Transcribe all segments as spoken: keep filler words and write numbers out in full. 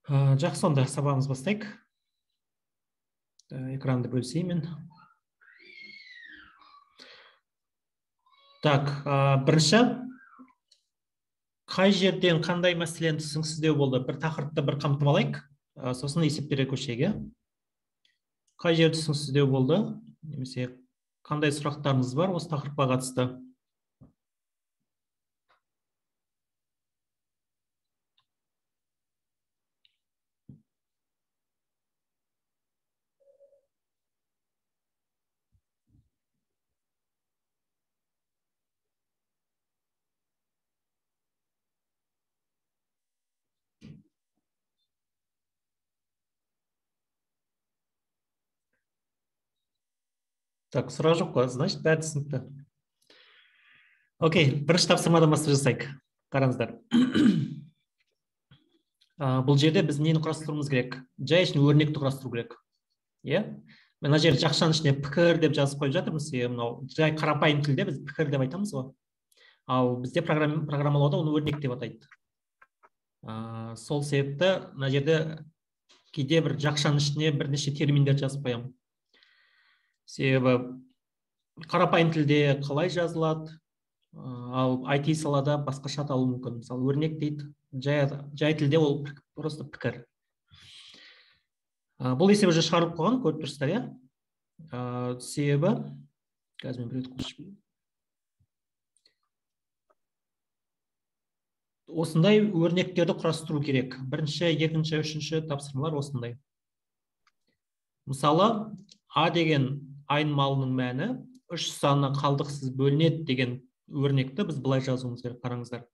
Ә, Жақсы, онда сабағымыз бастайық. Ә, Экранды бөлісейін мен. Так, ә, бірінші, қай жерден қандай мәселені түсініксіздеу болды? Бір тақырыпты бір қамтып алайық, ә, сосын есептерге көшейік. Қай жер түсініксіздеу болды? Немесе қандай сұрақтарыңыз бар осы тақырыпқа қатысты? Так, сұрақ жоқ қой, значит, бәрі түсінікті. Окей, бірінші тапсырмадан бастап жасайық. Қараңыздар. Ә, бұл жерде біз нені құрастыруымыз керек? Жай үшін өрнекті құрастыру керек. Иә? Мына жерде жақшаның ішіне пікір деп жазып қойып жатырмыз. Мынау жай қарапайым тілде біз пікір деп айтамыз ғой. Ал бізде программалауда оны өрнек деп атайды. Ә, сол себепті мына жерде кейде бір жақшаның ішіне бірнеше терминдер жазып қоямын. Себебі қарапайым тілде қалай жазылады, ал ай ти салада басқаша аталуы мүмкін. Мысалы, өрнек дейді, жай, жай тілде ол просто пікір. Ә, бұл есеп уже шығарылып қойған, көріп тұрсыздар, иә? Ә, себебі қазір мен бір рет қосып осындай өрнектерді құрастыру керек. Бірінші, екінші, үшінші тапсырмалар осындай. Мысалы, А деген айнымалының мәні үш саны қалдықсыз бөлінеді деген өрнекті біз былай жазуымыз керек, қараңыздар.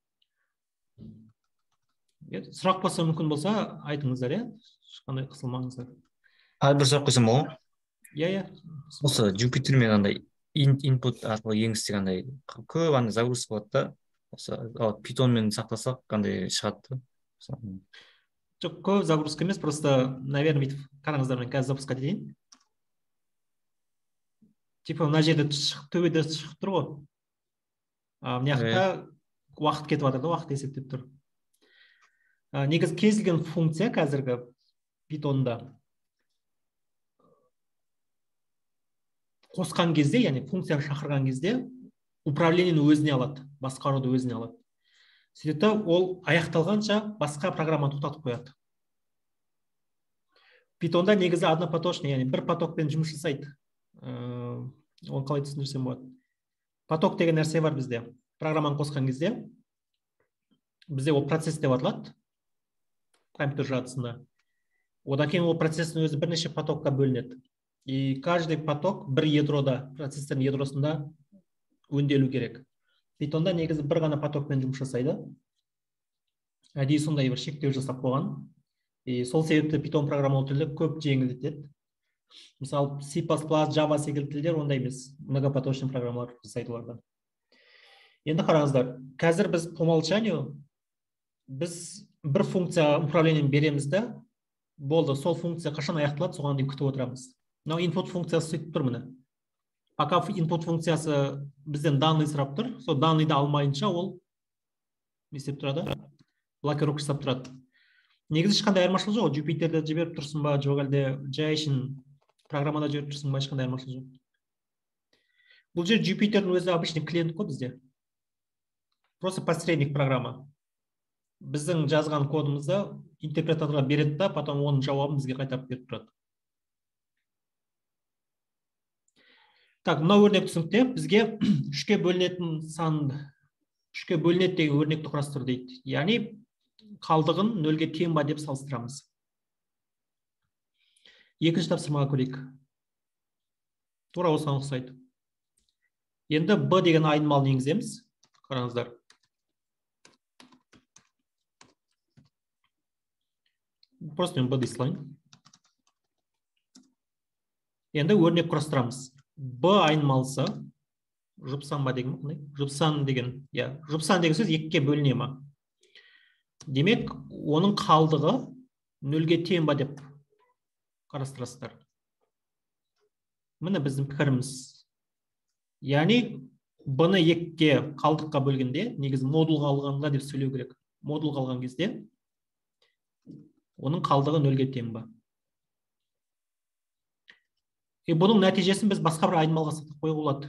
Сұрақ болса мүмкін болса айтыңыздар, иә? Ешқандай қысылмаңыздар. А бір сұрақ қойсам болады? Иә, иә. Осы Jupyter мен андай input арқылы еңістік андай көп андай загрузка болады да. Осы Pythonмен сақтасақ қандай шығады? Жоқ, көп загрузка емес, просто, наверное, қараңыздар, мен қазір запускать етейін. Типа, мына жерде төбеде шығып тұр ғой. Мына жақта уақыт кетіп жатыр да, уақыт есептеп тұр. Негізі кез келген функция қазіргі Pythonда қосқан кезде, яғни функцияны шақырған кезде управлениені өзіне алады, басқаруды өзіне алады. Сөйтіп, ол аяқталғанша басқа программаны тоқтатып қояды. Pythonда негізі однопоточный, яғни бір потокпен жұмыс жасайды. Оны қалай түсіндірсем болады? Поток деген нәрсе бар бізде. Программаны қосқан кезде бізде ол процесс деп аталады компьютер жадысында. Одан кейін ол процестің өзі бірнеше потокқа бөлінеді. И каждый поток бір ядрода, процесстің ядросында өңделу керек. Pythonда негізі бір ғана потокпен жұмыс жасайды. Әдейі сондай бір шектеу жасап қойған. И сол себепті Python программалау тілі көп жеңілдетеді. Мысалы, C++, Java секілді тілдер ондай емес. Многопоточный программалар жасайды олардан. Енді қараңыздар, қазір біз по умолчанию біз бір функция управлениені береміз да, болды, сол функция қашан аяқталады, соған дейін күтіп отырамыз. Мынау input функциясы сөйтіп тұр міне. Пока input функциясы бізден данный сұрап тұр, сол данныйды алмайынша ол не істеп тұрады? Блокировка жасап тұрады. Негізі ешқандай айырмашылық жоқ. Jupyterді жіберіп тұрсың ба, жоқ әлде жай үшін программада жіберіп тұрсың ба, ешқандай айырмашылық жоқ. Бұл жер Jupyterдің өзі обычный клиент қой бізде. Просто посредник программа. Біздің жазған кодымызды интерпретаторға береді да, потом оның жауабын бізге қайтарып беріп тұрады. Так, мынау өрнек түсінікті. Бізге үшке бөлінетін сан, үшке бөлінеді деген өрнекті құрастыр дейді. Яғни қалдығын нөлге тең ба деп салыстырамыз. Екінші тапсырмаға көрейік. Тура осыған ұқсайды. Енді B деген айнымалын енгіземіз. Қараңыздар. Просто мен B дей салайын. Енді өрнек құрастырамыз. B айнымалысы жұпсан ба деген қандай? Жұпсан деген, я, жұпсан деген сөз екіге бөліне ма? Демек, оның қалдығы нөлге тең ба деп қарастырасыздар. Міне біздің пікіріміз. Яғни, B-ны екіге қалдыққа бөлгенде, негізі модулға алғанда деп сөйлеу керек. Модулға алған кезде оның қалдығы нөлге тең ба. И бұның нәтижесін біз басқа бір айнымалыға сақтап қоюға болады.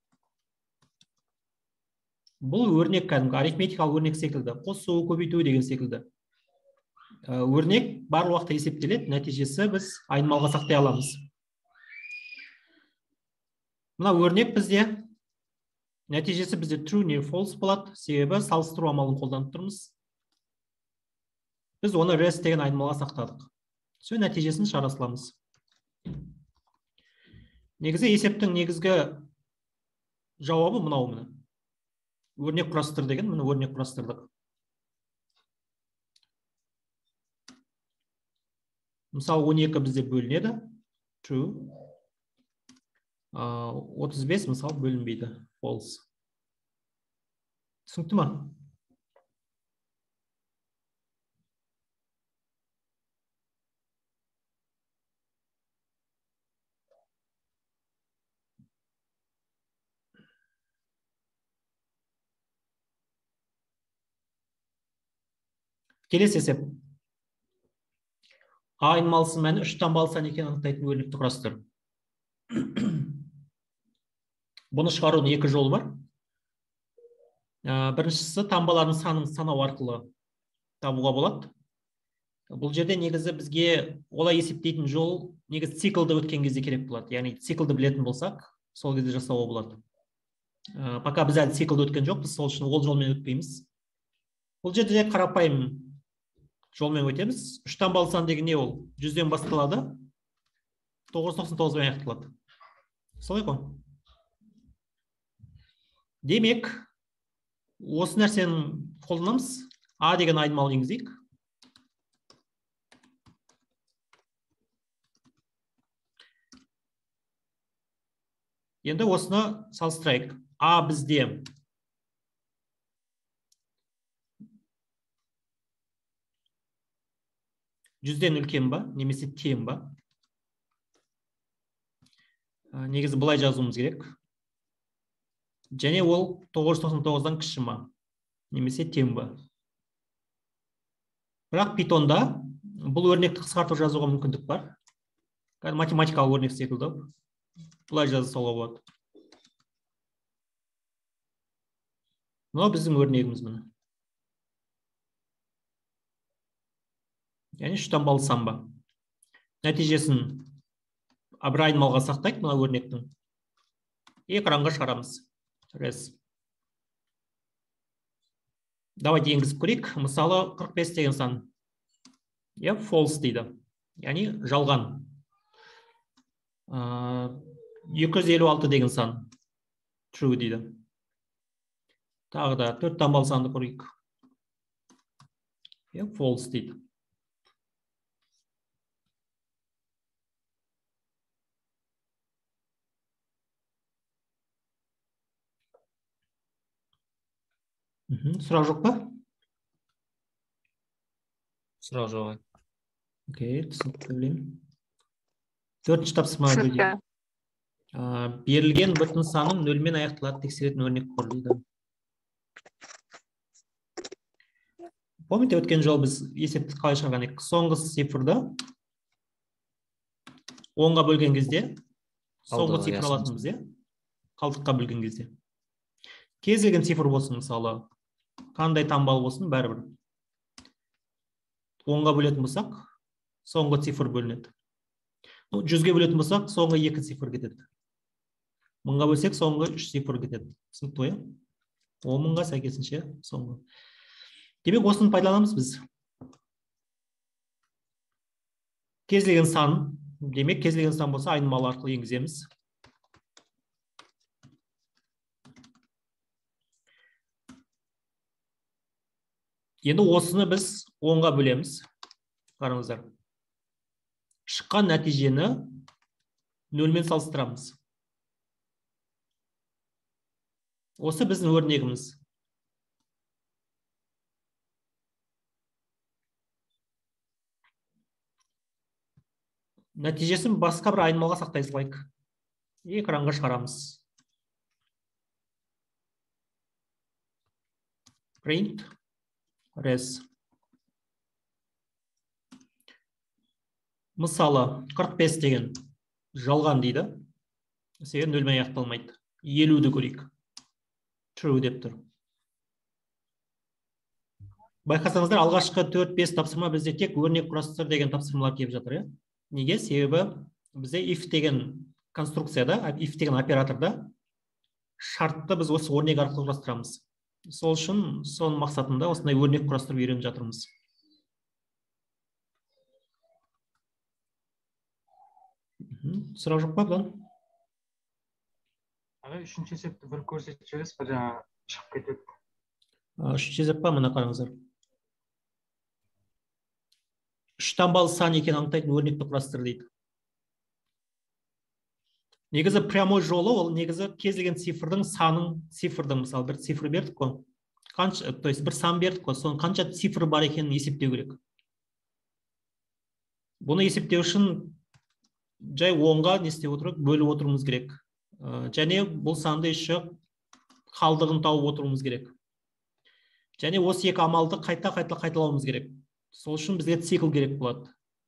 Бұл өрнек кәдімгі арифметикалық өрнек секілді, қосу, көбейту деген секілді. Өрнек бар уақытта есептеледі, нәтижесі біз айнымалыға сақтай аламыз. Мына өрнек бізде нәтижесі бізде true не false болады, себебі салыстыру амалын қолданып тұрмыз. Біз оны res деген айнымалыға сақтадық. Сол нәтижесін шығара саламыз. Негізі есептің негізгі жауабы мынау міне. Өрнек құрастыр деген, міне өрнек құрастырдық. Мысалы он екі бізде бөлінеді, true. отыз бес мысалы бөлінбейді, false. Түсінікті ма? Келесі есеп. А айнымалысының мәні үш таңбалы сан екенін анықтайтын өрнекті құрастыр. Бұны шығарудың екі жолы бар. Біріншісі таңбалардың санын санау арқылы табуға болады. Бұл жерде негізі бізге олай есептейтін жол негізі циклды өткен кезде керек болады. Яғни циклды білетін болсақ, сол кезде жасауға болады. Пока біз әлі циклды өткен жоқпыз, сол үшін ол жолмен өтпейміз. Бұл жерде қарапайым жолмен өтеміз. үш таңбалы сан деген не ол? жүзден басталады, тоғыз жүз тоқсан тоғызбен аяқталады. Солай ғой. Демек, осы нәрсені қолданамыз. А деген айнымалы енгізейік. Енді осыны салыстырайық. А бізде жүзден үлкен ба, немесе тең ба? Негізі бұлай жазуымыз керек. Және ол тоғыз жүз тоқсан тоғыздан кіші ма, немесе тең ба? Бірақ Pythonда бұл өрнекті қысқартып жазуға мүмкіндік бар. Математикалық өрнек секілді. Бұлай жаза салуға болады. Мынау біздің өрнегіміз міне. Яғни үш таңбалы сан ба. Нәтижесін бір айнымалыға сақтайық мына өрнектің. Экранға шығарамыз. Res. Давайте енгізіп көрейік. Мысалы қырық бес деген сан. Я false дейді. Яғни жалған. екі жүз елу алты деген сан. True дейді. Тағы да төрт таңбалы санды көрейік. Я false дейді. Сұрақ жоқ па? Сұрақ жоқ. Окей, түсінікті білемін. Төртінші тапсырма дейді. Берілген бүтін саным нөлмен аяқталады тексеретін өрнек қор дейді. Помните, өткен жол біз есепті қалай шығарған едік? Соңғы цифрды онға бөлген кезде соңғы цифр алатынбыз, иә? Қалдыққа бөлген кезде. Кез келген цифр болсын, мысалы, қандай таңбалы болсын, бәрібір. онға бөлетін болсақ, соңғы цифр бөлінеді. жүзге бөлетін болсақ, соңғы екі цифр кетеді. мыңға бөлсек, соңғы үш цифр кетеді. Түсінікті ғой? он мыңға сәйкесінше соңғы. Демек, осыны пайдаланамыз біз. Кез келген сан, демек, кез келген сан болса, айнымалы арқылы енгіземіз. Енді осыны біз онға бөлеміз. Қараңыздар. Шыққан нәтижені нөлмен салыстырамыз. Осы біздің өрнегіміз. Нәтижесін басқа бір айнымалыға сақтай салайық. Экранға шығарамыз. Print. Res. Мысалы, қырық бес деген жалған дейді. Себебі нөлмен аяқталмайды. елуді көрейік. True деп тұр. Байқасаңыздар, алғашқы төрт бес тапсырма бізде тек өрнек құрастыр деген тапсырмалар келіп жатыр, иә? Неге? Себебі бізде if деген конструкцияда, if деген операторда шартты біз осы өрнек арқылы құрастырамыз. Сол үшін соның мақсатында осындай өрнек құрастырып үйреніп жатырмыз. Сұрақ жоқ па бұдан? Аға, үшінші есепті бір көрсетіп жібересіз ба, жаңа шығып кетеді. Үшінші есеп па, мына қараңыздар. Үш таңбалы сан екенін анықтайтын өрнекті құрастыр дейді. Негізі прямой жолы, ол негізі кез келген цифрдың санын, цифрдың, мысалы бір цифр бердік қой. Қанша, то есть бір сан бердік қой, соның қанша цифр бар екенін есептеу керек. Бұны есептеу үшін жай онға не істеп отырып, бөліп отыруымыз керек. Және бұл санды еще қалдығын тауып отыруымыз керек. Және осы екі амалды қайта-қайта қайталауымыз керек. Сол үшін бізге цикл керек болады.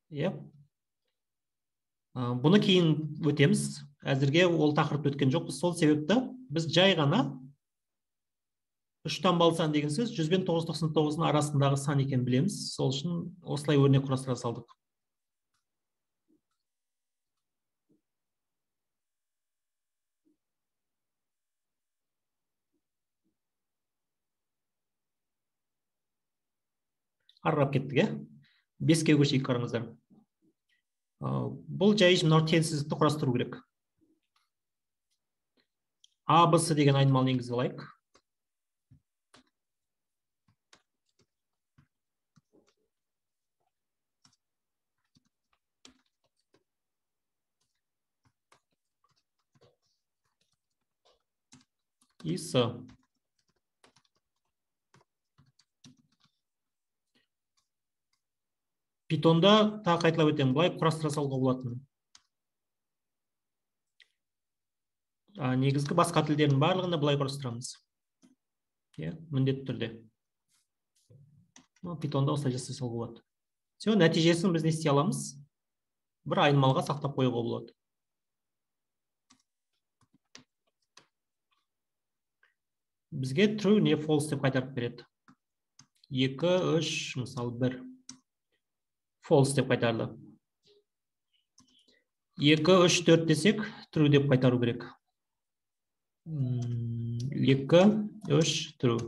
Бұны кейін өтеміз. Әзірге ол тақырып өткен жоқ. Сол себепті біз жай ғана үш таңбалы сан деген сөз жүз бен тоғыз жүз тоқсан тоғыздың арасындағы сан екенін білеміз. Сол үшін осылай өрнек құрастыра салдық. Арырап кеттік, е? Беске көшейік, қараңыздар. Бұл жай мынау теңсіздікті құрастыру керек. А, Б, С деген айнымалы негізгі алайық. И С. Питонда тағы қайталап өтемін, былай құрастыра салуға болатын. Негізгі басқа тілдердің барлығында былай құрастырамыз. Міндетті түрде. Питонда осылай жасай салуға болады. Все, нәтижесін біз не істей аламыз? Бір айнымалыға сақтап қоюға болады. Бізге true не false деп қайтарып береді. екі, үш, мысалы бір. False деп қайтарды. екі, үш, төрт десек, true деп қайтару керек. екі, үш, true.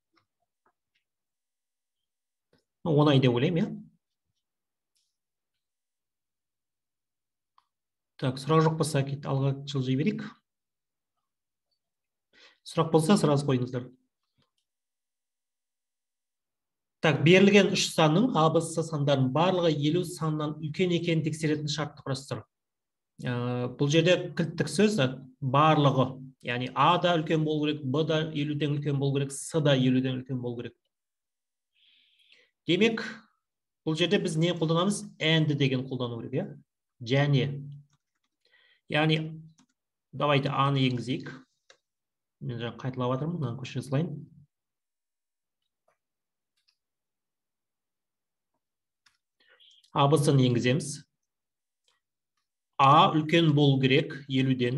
Оңай деп ойлаймын, я? Так, сұрақ жоқ болса, алға жылжи берейік. Сұрақ болса, сразу қойыңыздар. Так, берілген үш санның А, Б, С сандарын барлығы елу саннан үлкен екенін тексеретін шартты құрастыр. Бұл жерде кілттік сөз барлығы. Яғни А да үлкен болу керек, Б да елуден үлкен болу керек, С да елуден үлкен болу керек. Демек, бұл жерде біз не қолданамыз? And деген қолдану керек, және. Яғни, давайте А-ны енгізейік. Мен жаңа қайталап жатырмын, мынаны көшіре салайын. А, Б, С-ны енгіземіз. А үлкен болу керек елуден.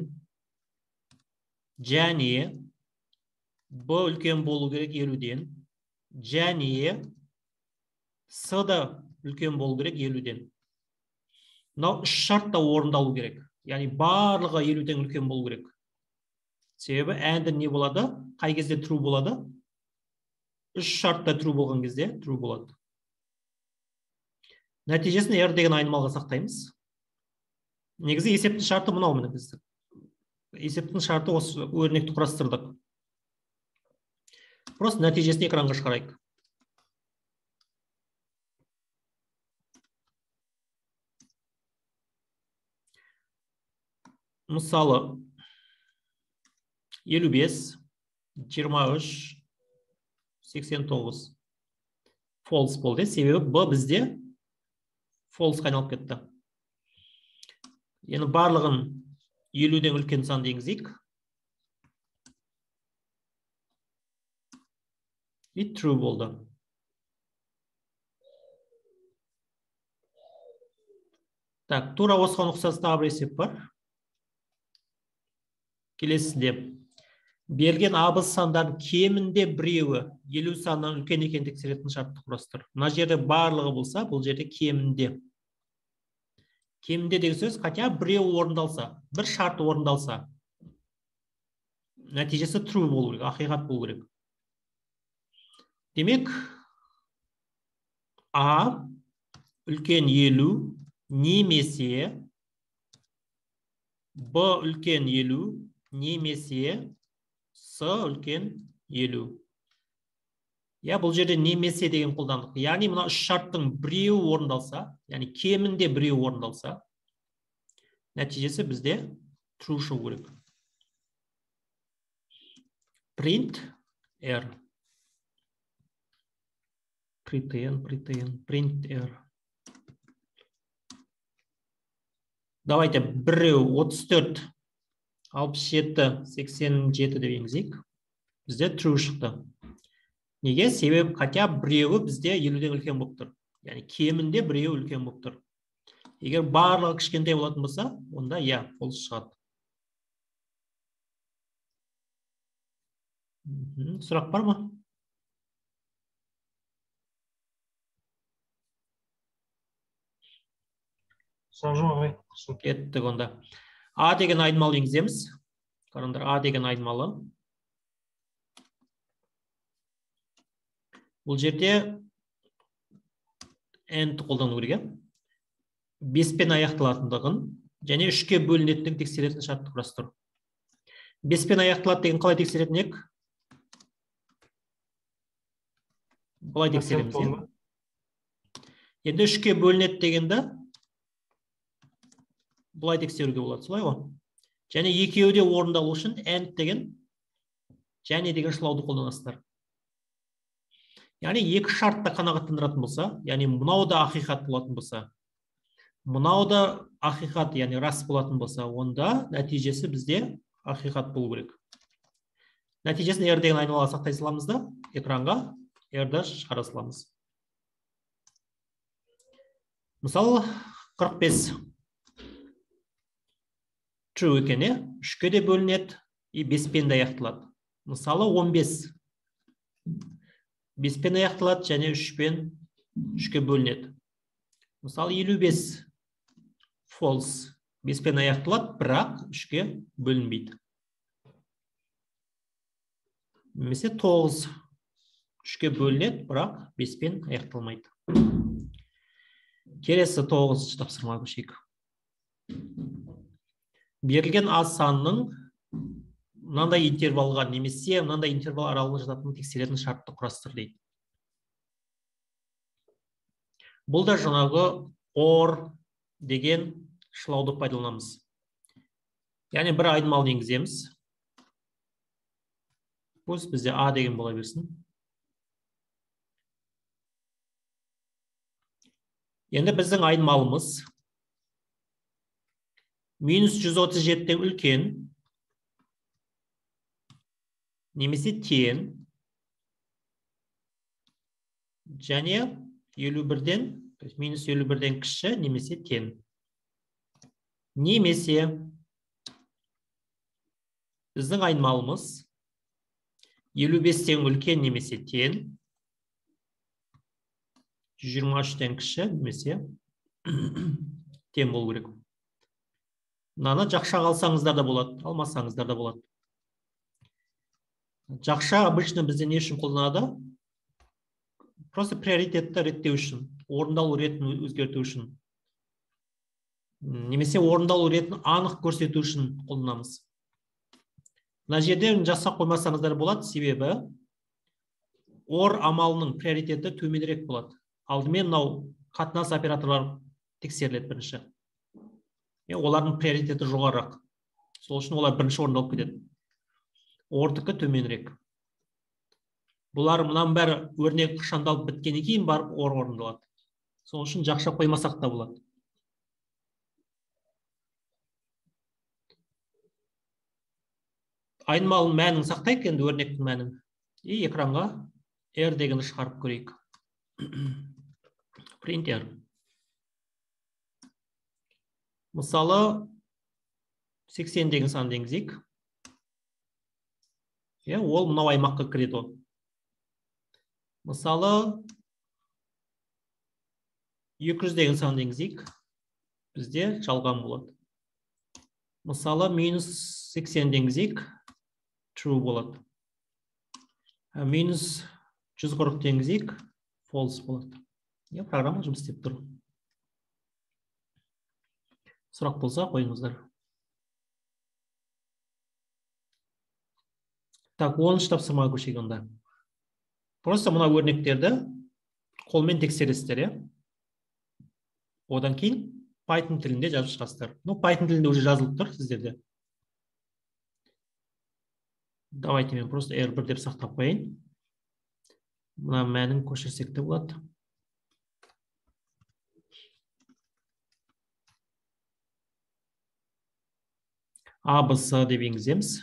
Және Б үлкен болу керек елуден. Және С да үлкен болу керек елуден. Мынау үш шарт та орындалу керек. Яғни барлығы елуден үлкен болу керек. Себебі and не болады? Қай кезде true болады? Үш шартта true болған кезде true болады. Нәтижесін R деген айнымалға сақтаймыз. Негізі есептің шарты мынау міне бізді. Есептің шарты осы өрнекті құрастырдық. Просто нәтижесін экранға шығарайық. Мысалы, елу бес, жиырма үш, сексен тоғыз. False болды. Себебі Б бізде false қайналып кетті. Енді барлығын елуден үлкен санды енгізейік. И true болды. Так, тура осыған ұқсас тағы бір есеп бар. Келесіде. Берген абыз сандардың кемінде біреуі елу санынан үлкен екен тексеретін шартты құрастыр. Мына жерде барлығы болса, бұл жерде кемінде. Кемінде деген сөз, хотя біреуі орындалса, бір шарты орындалса, нәтижесі true болу керек, ақиқат болу керек. Демек, А үлкен елу немесе Б үлкен елу немесе С үлкен елу. Я, бұл жерде немесе деген қолдандық. Яғни мына үш шарттың біреуі орындалса, яғни кемінде біреуі орындалса, нәтижесі бізде true шығу керек. Print R. Print, print, print R. Давайте біреу отыз төрт, алпыс жеті, сексен жеті деп енгізейік. Бізде true шықты. Неге? Себебі хотя біреуі бізде елуден үлкен болып тұр. Яғни кемінде біреуі үлкен болып тұр. Егер барлығы кішкентай болатын болса, онда я, false шығады. Сұрақ бар ма? Сұрақ жоқ, ағай. Кеттік онда. А деген айнымалы енгіземіз. Қараңдар, А деген айнымалы. Бұл жерде end қолдану керек. беспен аяқталатындығын және үшке бөлінетіндігін тексеретін шартты құрастыр. беспен аяқталады деген қалай тексеретін ек? Бұлай тексереміз. Енді үшке бөлінеді дегенде бұлай тексеруге болады, солай ғой. Және екеуі де орындалу үшін and деген және деген шылауды қолданасыздар. Яғни екі шартты қанағаттандыратын болса, яғни мынау да ақиқат болатын болса, мынау да ақиқат, яғни рас болатын болса, онда нәтижесі бізде ақиқат болу керек. Нәтижесін R деген айнымалы сақтай саламыз да, экранға R-ді шығара саламыз. Мысалы, қырық бес. True екен, үшке де бөлінеді, и беспен де аяқталады. Мысалы, он бес. беспен аяқталады және үшпен үшке бөлінеді. Мысалы, елу бес. False. беспен аяқталады, бірақ үшке бөлінбейді. Немесе тоғыз. үшке бөлінеді, бірақ беспен аяқталмайды. Келесі тоғыз тапсырма көшейік. Берілген А санының мынандай интервалға немесе мынандай интервал аралығына жататын тексеретін шартты құрастыр дейді. Бұл да жаңағы or деген шылауды пайдаланамыз. Яғни бір айнымалыны енгіземіз. Пусть бізде А деген бола берсін. Енді біздің айнымалымыз минус жүз отыз жетіден үлкен немесе тең және елу бірден, минус елу бірден кіші немесе тең. Немесе біздің айнымалымыз елу бестен үлкен немесе тең, жүз жиырма үштен кіші немесе тең болу керек. Мынаны жақша алсаңыздар да болады, алмасаңыздар да болады. Жақша обычно бізде не үшін қолданады? Просто приоритетті реттеу үшін, орындалу ретін өзгерту үшін. Немесе орындалу ретін анық көрсету үшін қолданамыз. Мына жерде жасап қоймасаңыздар болады, себебі or амалының приоритеті төменірек болады. Алдымен мынау қатынас операторлар тексеріледі бірінші. Олардың приоритеті жоғарырақ. Сол үшін олар бірінші орындалып кетеді. Ордықы төменірек. Бұлар мұнан бәрі өрнек қышандалып біткеннен кейін барып ор орындалады. Сол үшін жақша қоймасақ та болады. Айнымалының мәнін сақтайық, енді өрнектің мәнін. И экранға R дегенді шығарып көрейік. Print R. Мысалы, сексен деген санды енгізейік. Иә, ол мынау аймаққа кіреді ол. Мысалы, екі жүз деген санды енгізейік. Бізде жалған болады. Мысалы, минус сексен енгізейік. True болады. Минус жүз қырық енгізейік. False болады. Иә, программа жұмыс істеп тұр. Сұрақ болса қойыңыздар. Так, оныншы тапсырмаға көшейік онда. Просто мына өрнектерді қолмен тексересіздер, иә? Одан кейін Python тілінде жазып шығасыздар. Ну, Python тілінде уже жазылып тұр сіздерде. Давайте мен просто эр бір деп сақтап қойайын. Мына мәнін көшірсек те болады. А, Б, С деп енгіземіз.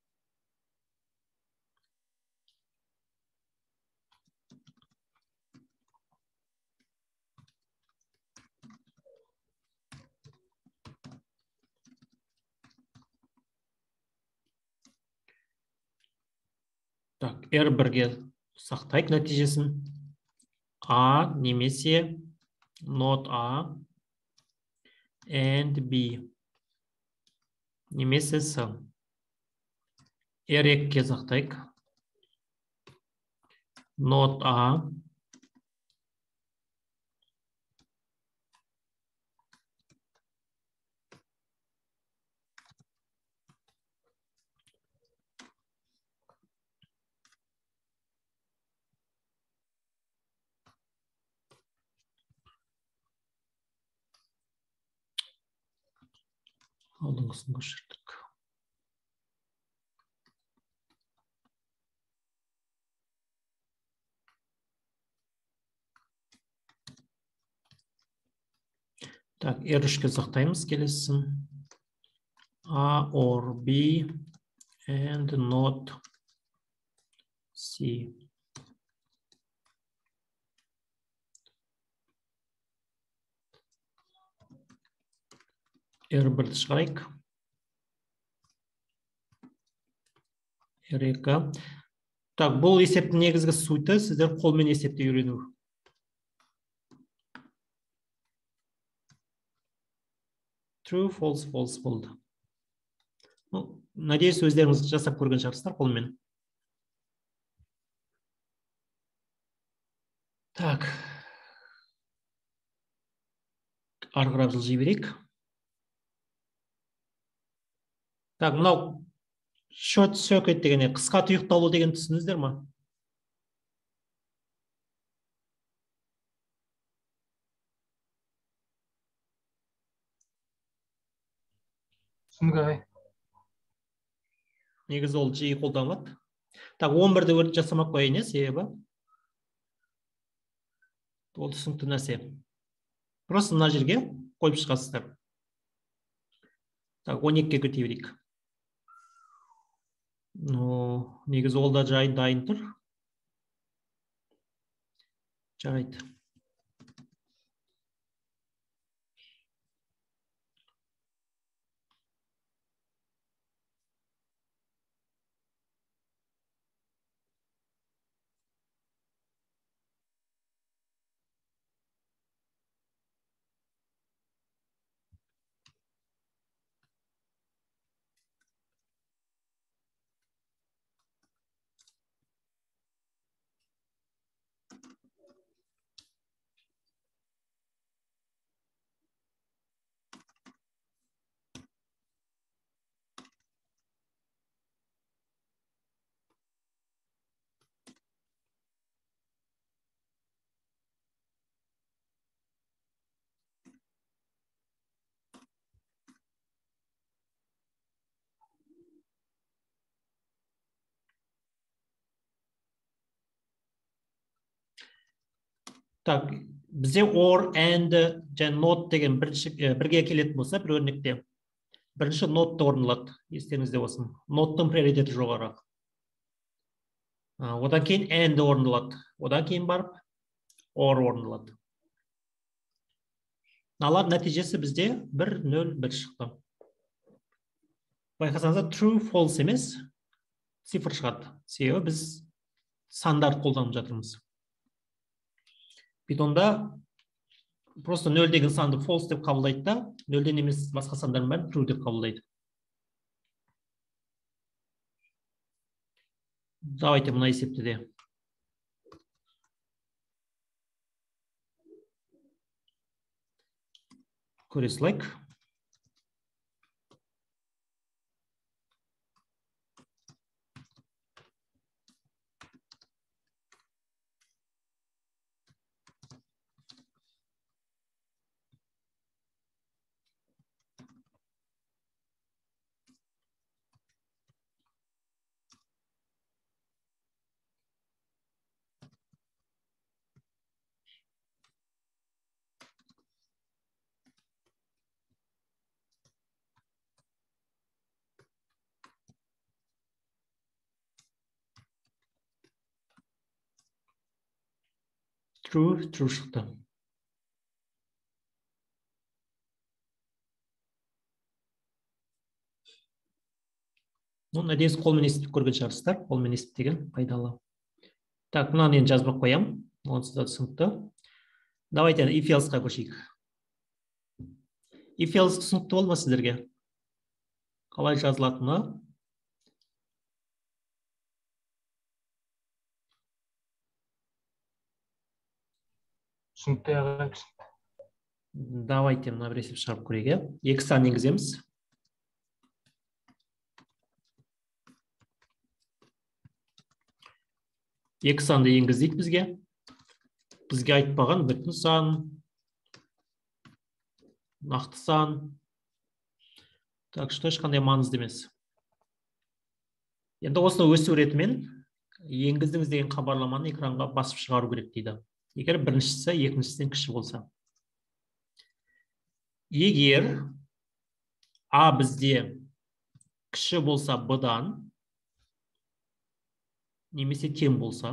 Так, эр бірге сақтайық нәтижесін. А немесе not A and B немесе С. эр екіге сақтайық. Not A алдыңғысын көшірдік. Так, эр үшке сақтаймыз келесін. A or B and not C. эр бірді шығарайық. эр екі. Так, бұл есептің негізгі сүйті сіздер қолмен есепте үйрену. True, false, false болды. Надеюсь, өздеріңіз жасап көрген шығарсыздар қолмен. Так. Ары қарап жылжи берейік. Так, мынау short circuit дегенде қысқа тұйықталу деген түсініңіздер ма? түсіндік. Негізі ол жиі қолданылады. Так, он бірді өрт жасамақ қойын, себебі ол түсінікті нәрсе. Просто мына жерге қойып шығасыздар. Так, он екіге көтей берейік. Ну, негізі ол да жайын дайын тұр. Жарайды. Так, бізде or, and, және not деген бірге келетін болса, бір өрнекте. Бірінші not орын алады, естеріңізде болсын. Not-тың приоритеті жоғары. Одан кейін and орын алады. Одан кейін барып or орын алады. Алар нәтижесі бізде бір нөл бір шықты. Байқасаңыздар, true false емес, цифр шығады. Себебі біз сандар қолданып жатырмыз. Питонда просто нөл деген санды false деп қабылдайды да, нөлден емес басқа сандардың бәрін true деп қабылдайды. Давайте мына есепті де. Көресілік. True, true шықты. Ну, надеюсь, қолмен естіп көрген шығарсыздар. Қолмен естіп деген пайдалы. Так, мынаны енді жазбақ қоям. Онсыз да түсінікті. Давайте if else-ға көшейік. If else түсінікті бол ма сіздерге? Қалай жазылатыны? Түсінікті яғын. Давайте мына бір есеп шығарып көрейік. Екі сан енгіземіз. Екі санды енгіздік бізге. Бізге айтпаған бүтін сан, нақты сан. Так что ешқандай маңызды емес. Енді осыны өсу ретімен енгіздіңіз деген хабарламаны экранға басып шығару керек дейді. Егер біріншісі екіншісінен кіші болса. Егер А бізде кіші болса Б-дан, немесе тең болса,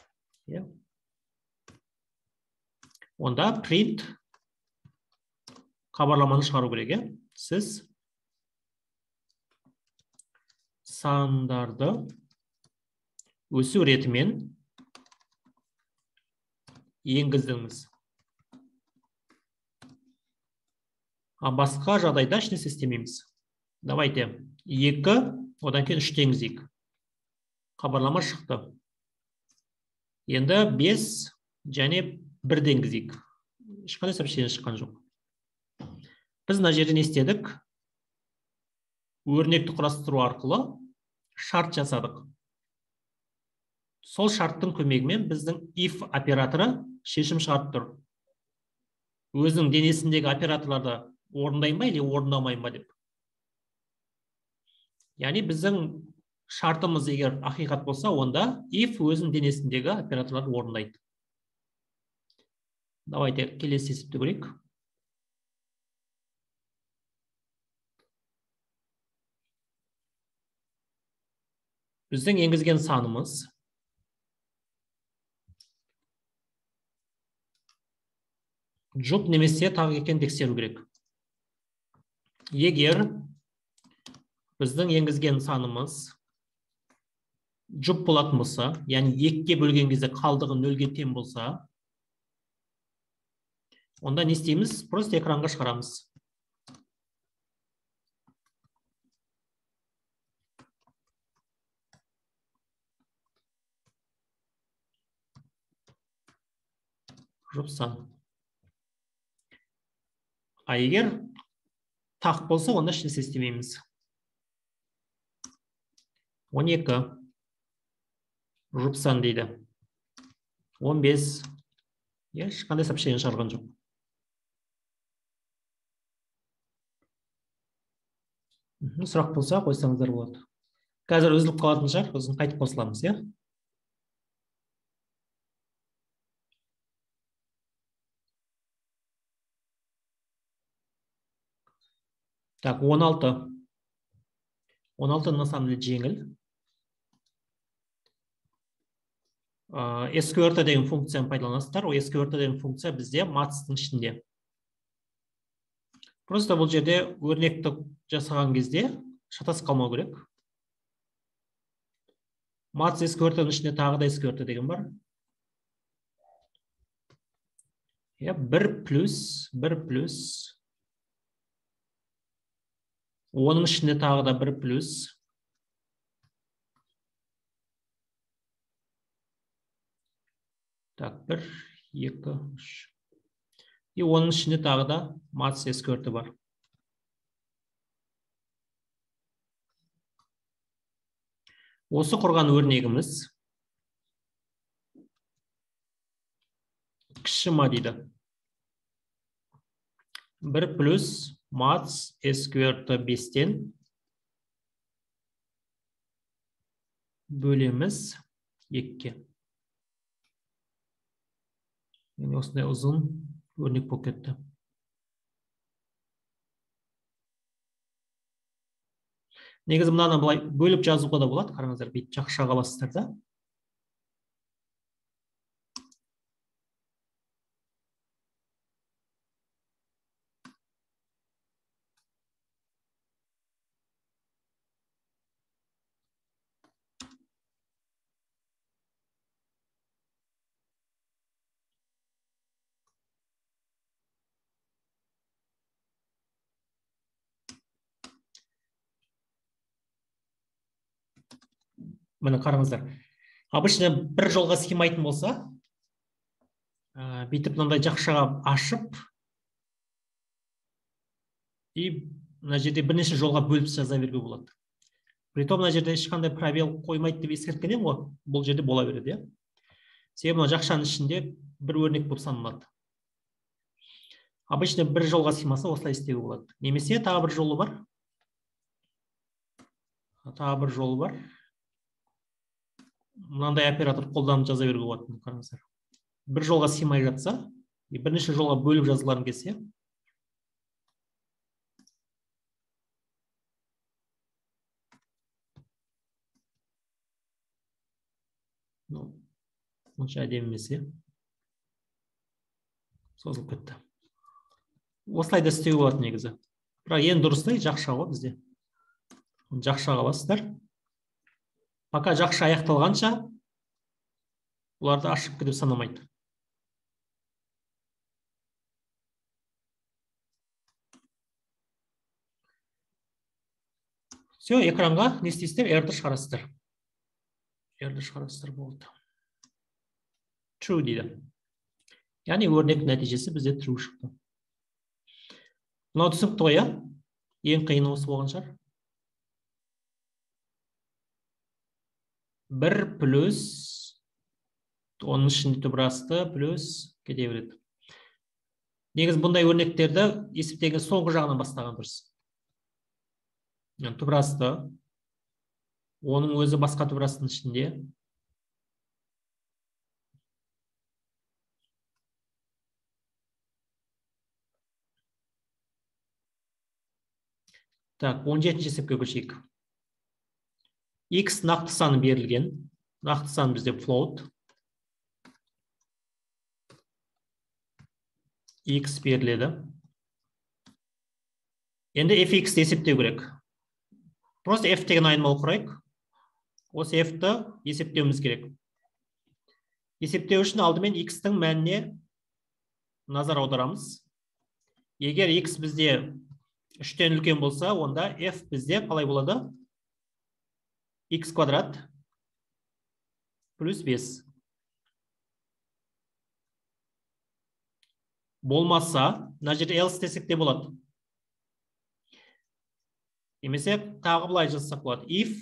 онда print хабарламаны шығару керек. Сіз сандарды өсу ретімен енгіздіңіз. А басқа жағдайда ешнәрсе істемейміз. Давайте екі, одан кейін үш енгізейік. Хабарлама шықты. Енді бес және бір енгізейік. Ешқандай сообщение шыққан жоқ. Біз мына жерден естедік. Өрнекті құрастыру арқылы шарт жасадық. Сол шарттың көмегімен біздің if операторы шешім шығарып тұр. Өзінің денесіндегі операторларды орындайын ба, или орындамайын ба деп. Яғни біздің шартымыз егер ақиқат болса, онда if өзінің денесіндегі операторларды орындайды. Давайте келесі есепті көрейік. Біздің енгізген санымыз жұп немесе тағы екен тексеру керек. Егер біздің енгізген санымыз жұп болатын болса, яғни екіге бөлген кезде қалдығы нөлге тең болса, онда не істейміз? Просто экранға шығарамыз. Жұп сан. А егер тақ болса, онда ешнәрсе істемейміз. он екі. Жұп сан дейді. он бес. Ешқандай сообщение шығарған жоқ. Сұрақ болса, қойсаңыздар болады. Қазір үзіліп қалатын шығар, сосын қайтып қосыламыз, иә? Так, он алты. он алты на самом деле жеңіл. скрт деген функцияны пайдаланасыздар. О скрт деген функция бізде матстың ішінде. Просто бұл жерде өрнекті жасаған кезде шатасып қалмау керек. Матс сквертінің ішінде тағы да скверті деген бар. бір плюс бір плюс оның ішінде тағы да бір плюс так бір екі үш и оның ішінде тағы да матс скверті бар. Осы құрған өрнегіміз кіші ма дейді. бір плюс матс скверті бестен бөлеміз екіге. Яғни осындай ұзын өрнек болып кетті. Негізі мынаны былай бөліп жазуға да болады. Қараңыздар, бүйтіп жақшаға бассыздар да. Міне қараңыздар. Обычно бір жолға сыймайтын болса, бүйтіп мынандай жақшаға ашып, и мына жерде бірнеше жолға бөліп жаза беруге болады. Притом мына жерде ешқандай пробел қоймайды деп ескерткен едім ғой, бұл жерде бола береді, иә. Себебі мына жақшаның ішінде бір өрнек болып саналады. Обычно бір жолға сыймаса, осылай істеуге болады. Немесе тағы бір жолы бар. Тағы бір жолы бар. Мынандай оператор қолданып жаза беруге болады, қараңыздар. Бір жолға сыймай жатса, бірнеше жолға бөліп жазыларын келсе, мұнша әдемі емес, созылып кетті. Осылай да істеуге болады негізі. Бірақ ең дұрысы жақша ғой бізде. Жақшаға басыздар. Пока жақша аяқталғанша, оларды ашып кетіп санамайды. Все, экранға не істейсіздер? R-ді шығарасыздар. R-ді шығарасыздар болды. True дейді. Яғни өрнек нәтижесі бізде true шықты. Мынау түсінікті ғой, иә? Ең қиыны осы болған шығар. бір плюс оның ішінде түбірасты плюс кете береді. Негіз бұндай өрнектерді есептегі соңғы жағынан бастаған дұрыс. Түбірасты, оның өзі басқа түбірастың ішінде. Так, он жетінші есепке көшейік. X нақты саны берілген. Нақты саны бізде float. X беріледі. Енді fx-ті есептеу керек. Просто f деген айнымалы құрайық. Осы f-ті есептеуіміз керек. Есептеу үшін алдымен x-тің мәніне назар аударамыз. Егер x бізде үштен үлкен болса, онда f бізде қалай болады? X квадрат плюс бес. Болмаса, мына жерде else десек те болады. Немесе тағы былай жазсақ болады. If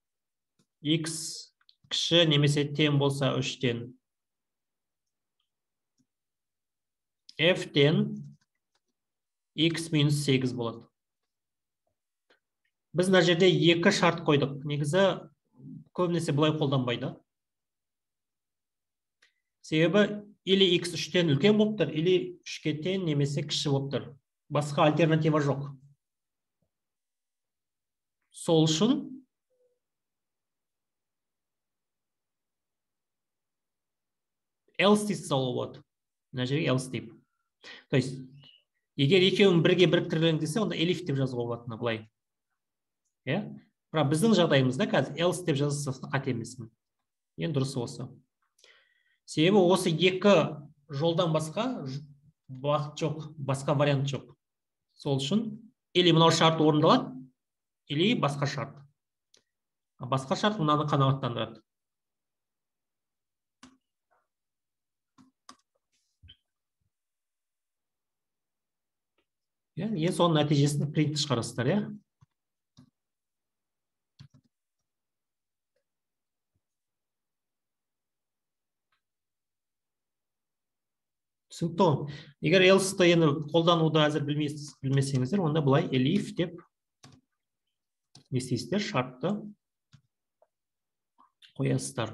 x кіші немесе тең болса үштен, f-тен x минус сегіз болады. Біз мына жерде екі шарт қойдық. Негізі көбінесе былай қолданбайды. Себебі или x үштен үлкен болып тұр, или үшке тең немесе кіші болып тұр. Басқа альтернатива жоқ. Сол үшін else дейсіз алу болады. Мына жерге else дейіп. То есть, Егер екеуін бірге біріктіргің десе, онда elif деп жазуға болатыны былай. Иә? Бірақ біздің жағдайымызда қазір else деп жазса қате емеспін. Ең дұрысы осы. Себебі осы екі жолдан басқа бағыт жоқ, басқа вариант жоқ. Сол үшін или мынау шарт орындалады, или басқа шарт. Басқа шарт мынаны қанағаттандырады. Ең соның нәтижесін принтті шығарасыздар, иә? Түсінікті ғой. Егер else-ті енді қолдануды әзір білмесеңіздер, онда былай elif деп не істейсіздер, шартты қоясыздар.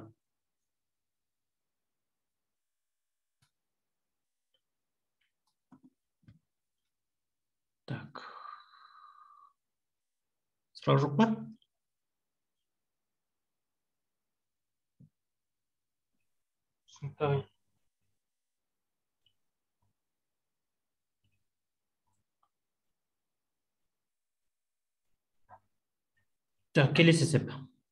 Так. Сұрақ жоқ па? Түсінікті. Так, келесі есеп.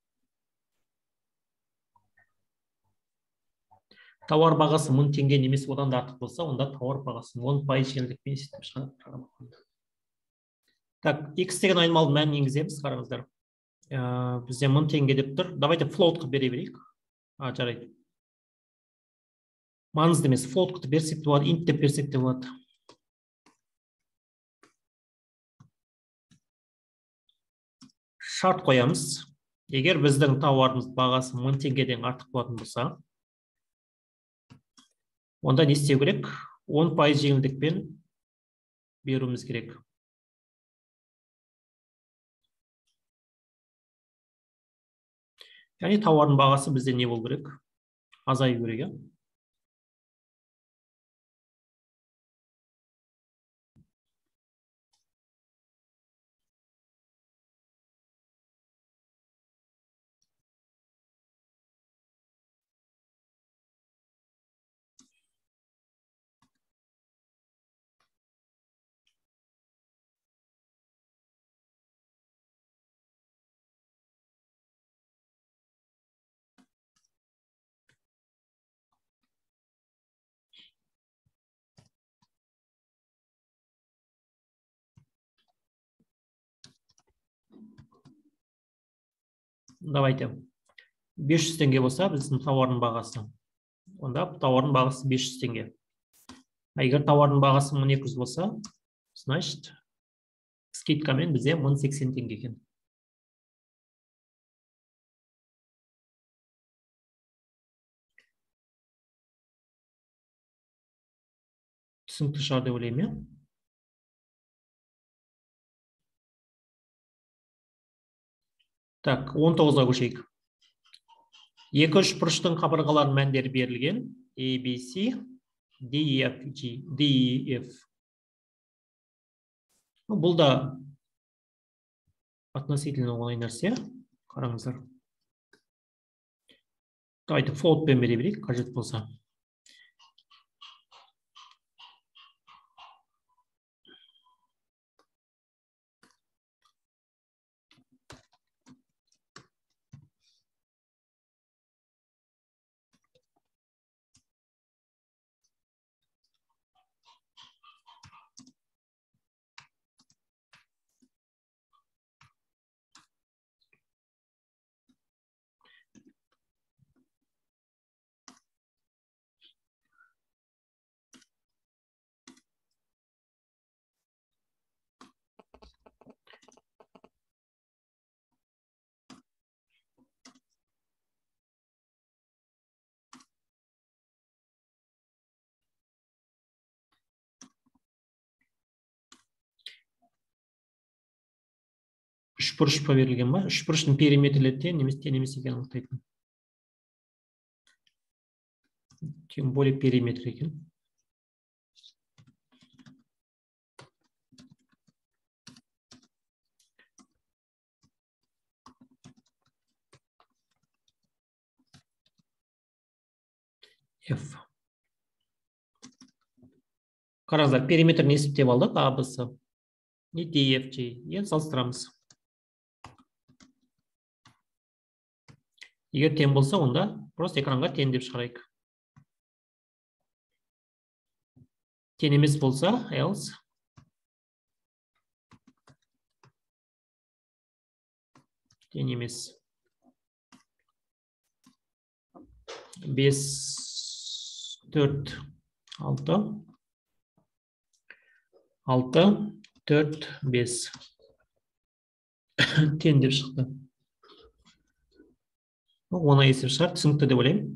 Тауар бағасы мың теңге немесе одан да артық болса, онда тауар бағасын он пайыз жеңілдікпен есептеп шығарады. Так, x деген айнымалы мәнін енгіземіз, қараңыздар. Бізде мың теңге деп тұр. Давайте float қылып бере берейік. А, жарайды. Маңызды емес, float қылып берсек те болады, int деп берсек те болады. Шарт қоямыз. Егер біздің тауарымыз бағасы мың теңгеден артық болатын болса, онда не істеу керек? он пайыз жеңілдікпен беруіміз керек. Яғни тауардың бағасы бізде не болу керек? Азаю керек. Давайте. бес жүз теңге болса, біздің тауардың бағасы. Онда тауардың бағасы бес жүз теңге. Егер тауардың бағасы мың екі жүз болса, значит, скидкамен бізде мың сексен теңге екен. Түсінікті шығар деп ойлаймын. Так, он тоғызға көшейік. Екі үш бұрыштың қабырғаларының мәндері берілген. A, B, C, D, E, F, G, D, E, F. Бұл да относительно оңай нәрсе. Қараңыздар. Давайте float пен бере берейік, қажет болса. Үш бұрыш па берілген ба? Үш бұрыштың периметрлері тең немесе тең емес екенін анықтайтын. Тем более периметр екен. F. Қараңыздар, периметрін есептеп алдық, А, Б, С. И Д, F, G. Енді салыстырамыз. Егер тең болса, онда просто экранға тең деп шығарайық. Тең емес болса, else. Тең емес. бес, төрт, алты. алты, төрт, бес. Тең деп шықты. Оңай есеп шығар, түсінікті деп ойлаймын.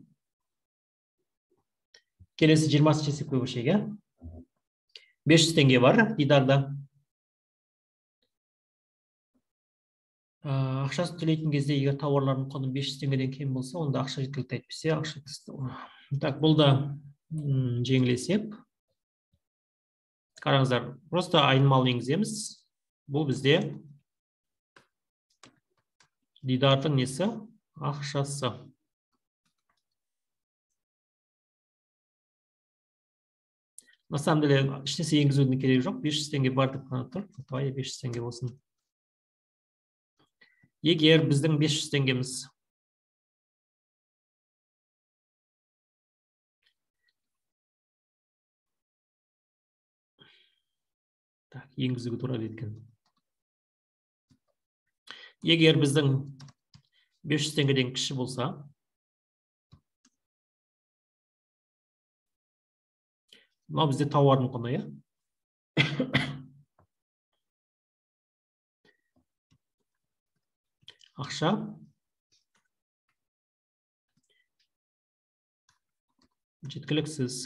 Келесі жиырмасыншы есепке көшейік. бес жүз теңге бар Дидарда. Ақшасын төлейтін кезде, егер тауарлардың құны бес жүз теңгеден кем болса, онда ақша жеткілікті әйтпесе, ақша так, бұл да жеңіл есеп. Қараңыздар, просто айнымалы енгіземіз. Бұл бізде Дидардың несі? Ақшасы. На самом деле, ешнәрсе енгізудің керегі жоқ. бес жүз теңге бар деп қана тұр. Давай бес жүз теңге болсын. Егер біздің бес жүз теңгеміз так, енгізуге тура кеткен. Егер біздің бес жүз теңгеден кіші болса, мынау бізде тауардың құны, иә? Ақша жеткіліксіз.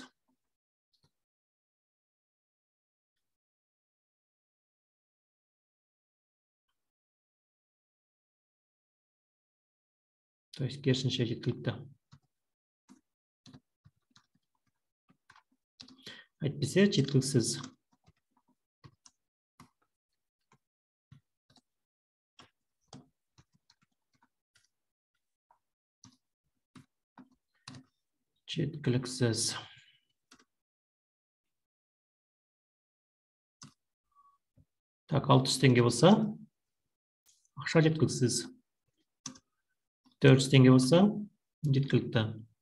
То есть керісінше жеткілікті. Әйтпесе жеткіліксіз. Жеткіліксіз. Так, алты жүз теңге болса, ақша жеткіліксіз. төрт жүз теңге болса, жеткілікті.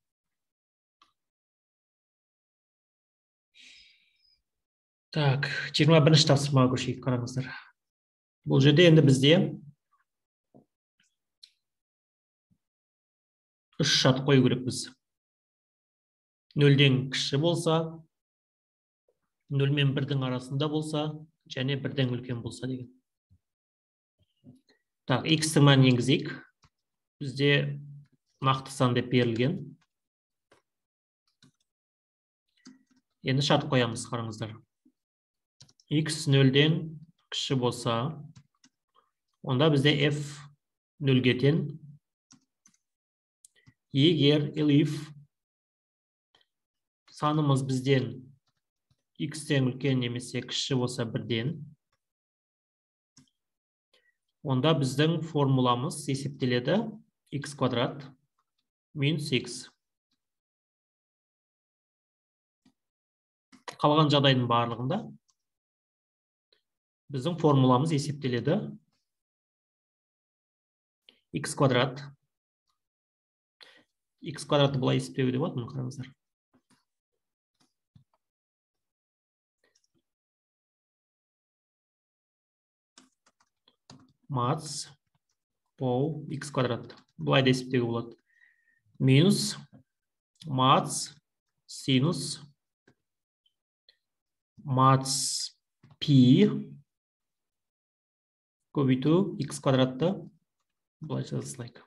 Так, жиырма бірінші тапсырмаға көшейік, қараңыздар. Бұл жерде енді бізде үш шарт қою керекпіз. нөлден кіші болса, нөл мен бірдің арасында болса, және бірден үлкен болса деген. Так, x-ті мәнін енгізейік. Бізде нақты сан деп берілген. Енді шарт қоямыз, қараңыздар. X нөлден кіші болса, онда бізде f нөлге тең. Егер elif санымыз бізден x-тен үлкен немесе кіші болса бірден, онда біздің формуламыз есептеледі x квадрат минус x. Қалған жағдайдың барлығында біздің формуламыз есептеледі x квадрат. X квадраты бұлай есептеуге деп болады, мұны қараңыздар. Мац по x квадрат. Бұлай да есептеуге болады. Минус мац синус мац пи көбейту x квадратты бұлай жазылайық.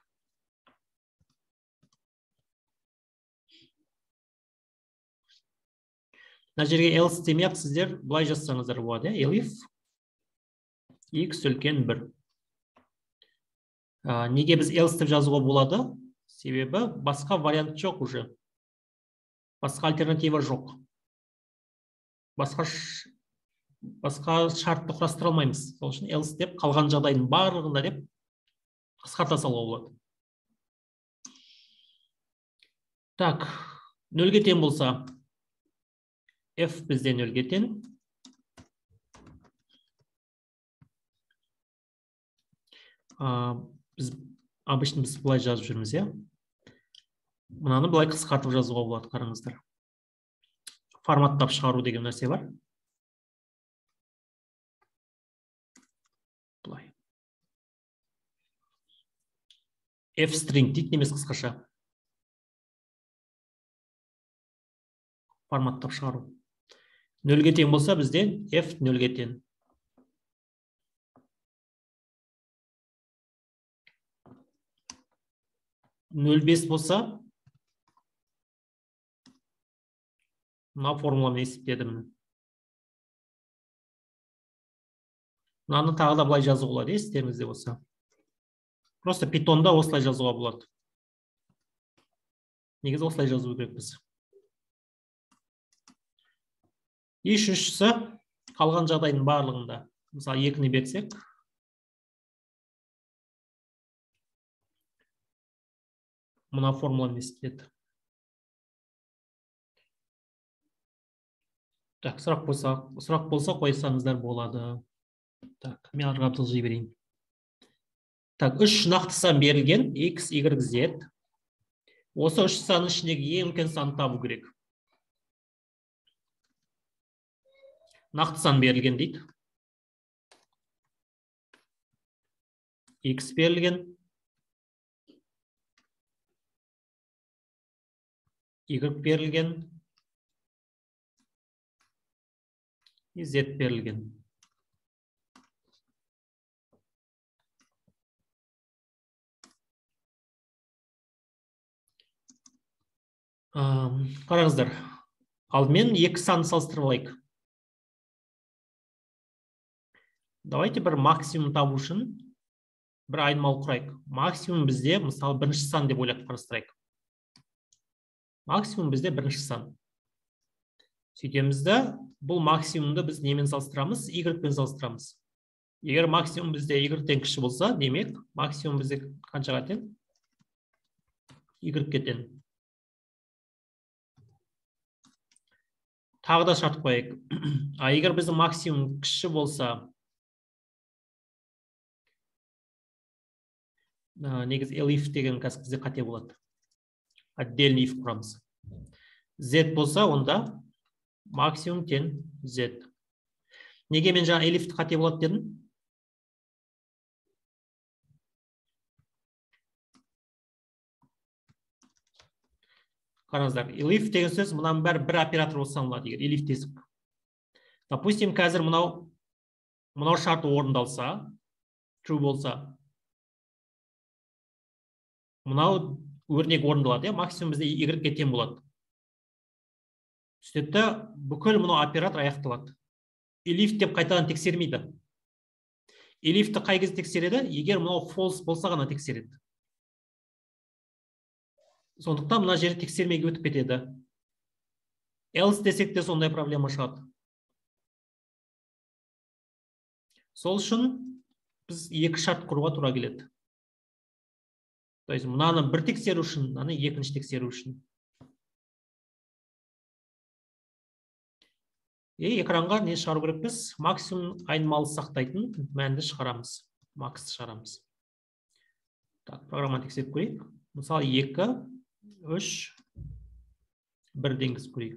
Мына жерге else демей-ақ сіздер бұлай жазсаңыздар болады, elif x үлкен бір. Неге біз else деп жазуға болады? Себебі басқа вариант жоқ уже. Басқа альтернатива жоқ. Басқа басқа шартты құрастыра алмаймыз. Сол үшін else деп қалған жағдайдың барлығында деп қысқарта салуға болады. Так, нөлге тең болса, f бізде нөлге тең. Біз обычно біз былай жазып жүрміз, иә. Мынаны былай қысқартып жазуға болады, қараңыздар. Форматтап шығару деген нәрсе бар. Былай. f-string дейді, немес қысқаша. Форматтап шығару. Нөлге тең болса бізде f нөлге тең. нөл бес болса, мына формуламен есептедім. Мынаны тағы да былай жазуға болады, естеріңізде болса. Просто питонда осылай жазуға болады. Негізі осылай жазу керек біз. Үшіншісі, қалған жағдайдың барлығында. Мысалы, екіні берсек. Мына формуламен есептеді. Так, сұрақ болса, сұрақ болса қойсаңыздар болады. Так, мен арғы жылжи берейін. Так, үш нақты сан берілген, x, y, z. Осы үш санның ішіндегі ең үлкен санды табу керек. Нақты сан берілген дейді. X берілген. Y берілген. Z берілген. Қараңыздар. Алдымен екі санды салыстырып алайық. Давайте бір максимум табу үшін бір айнымалы құрайық. Максимум бізде, мысалы, бірінші сан деп ойлап қарастырайық. Максимум бізде бірінші сан. Сөйтемізді, бұл максимумды біз немен салыстырамыз? Y-пен салыстырамыз. Егер максимум бізде Y-тен кіші болса, демек, максимум бізде қаншаға тең? Y-ге тең. Тағы да шарт қойайық. А егер біздің максимум кіші болса, негізі elif деген қазір бізде қате болады. Отдельный if құрамыз. Z болса, онда максимум тең Z. Неге мен жаңа elifті қате болады дедім? Қараңыздар, elif деген сөз мұнан бәрі бір оператор болса алады, егер elif десіп. Допустим, қазір мынау мынау шарты орындалса, true болса, мынау өрнек орындалады, максимум бізде y-ге тең болады. Сөйтті, бүкіл мынау оператор аяқталады. Elif деп қайтадан тексермейді. Elifті қай кезде тексереді? Егер мынау false болса ғана тексереді. Сондықтан мына жері тексермеге өтіп кетеді. Else десек те сондай проблема шығады. Сол үшін біз екі шарт құруға тура келеді. То есть мынаны бір тексеру үшін, мынаны екінші тексеру үшін. И экранға не шығару керек біз? Максимум айнымалы сақтайтын мәнді шығарамыз. Максты шығарамыз. Так, программа тексеріп көрейік. Мысалы, екі, үш, бір денгіз көрейік.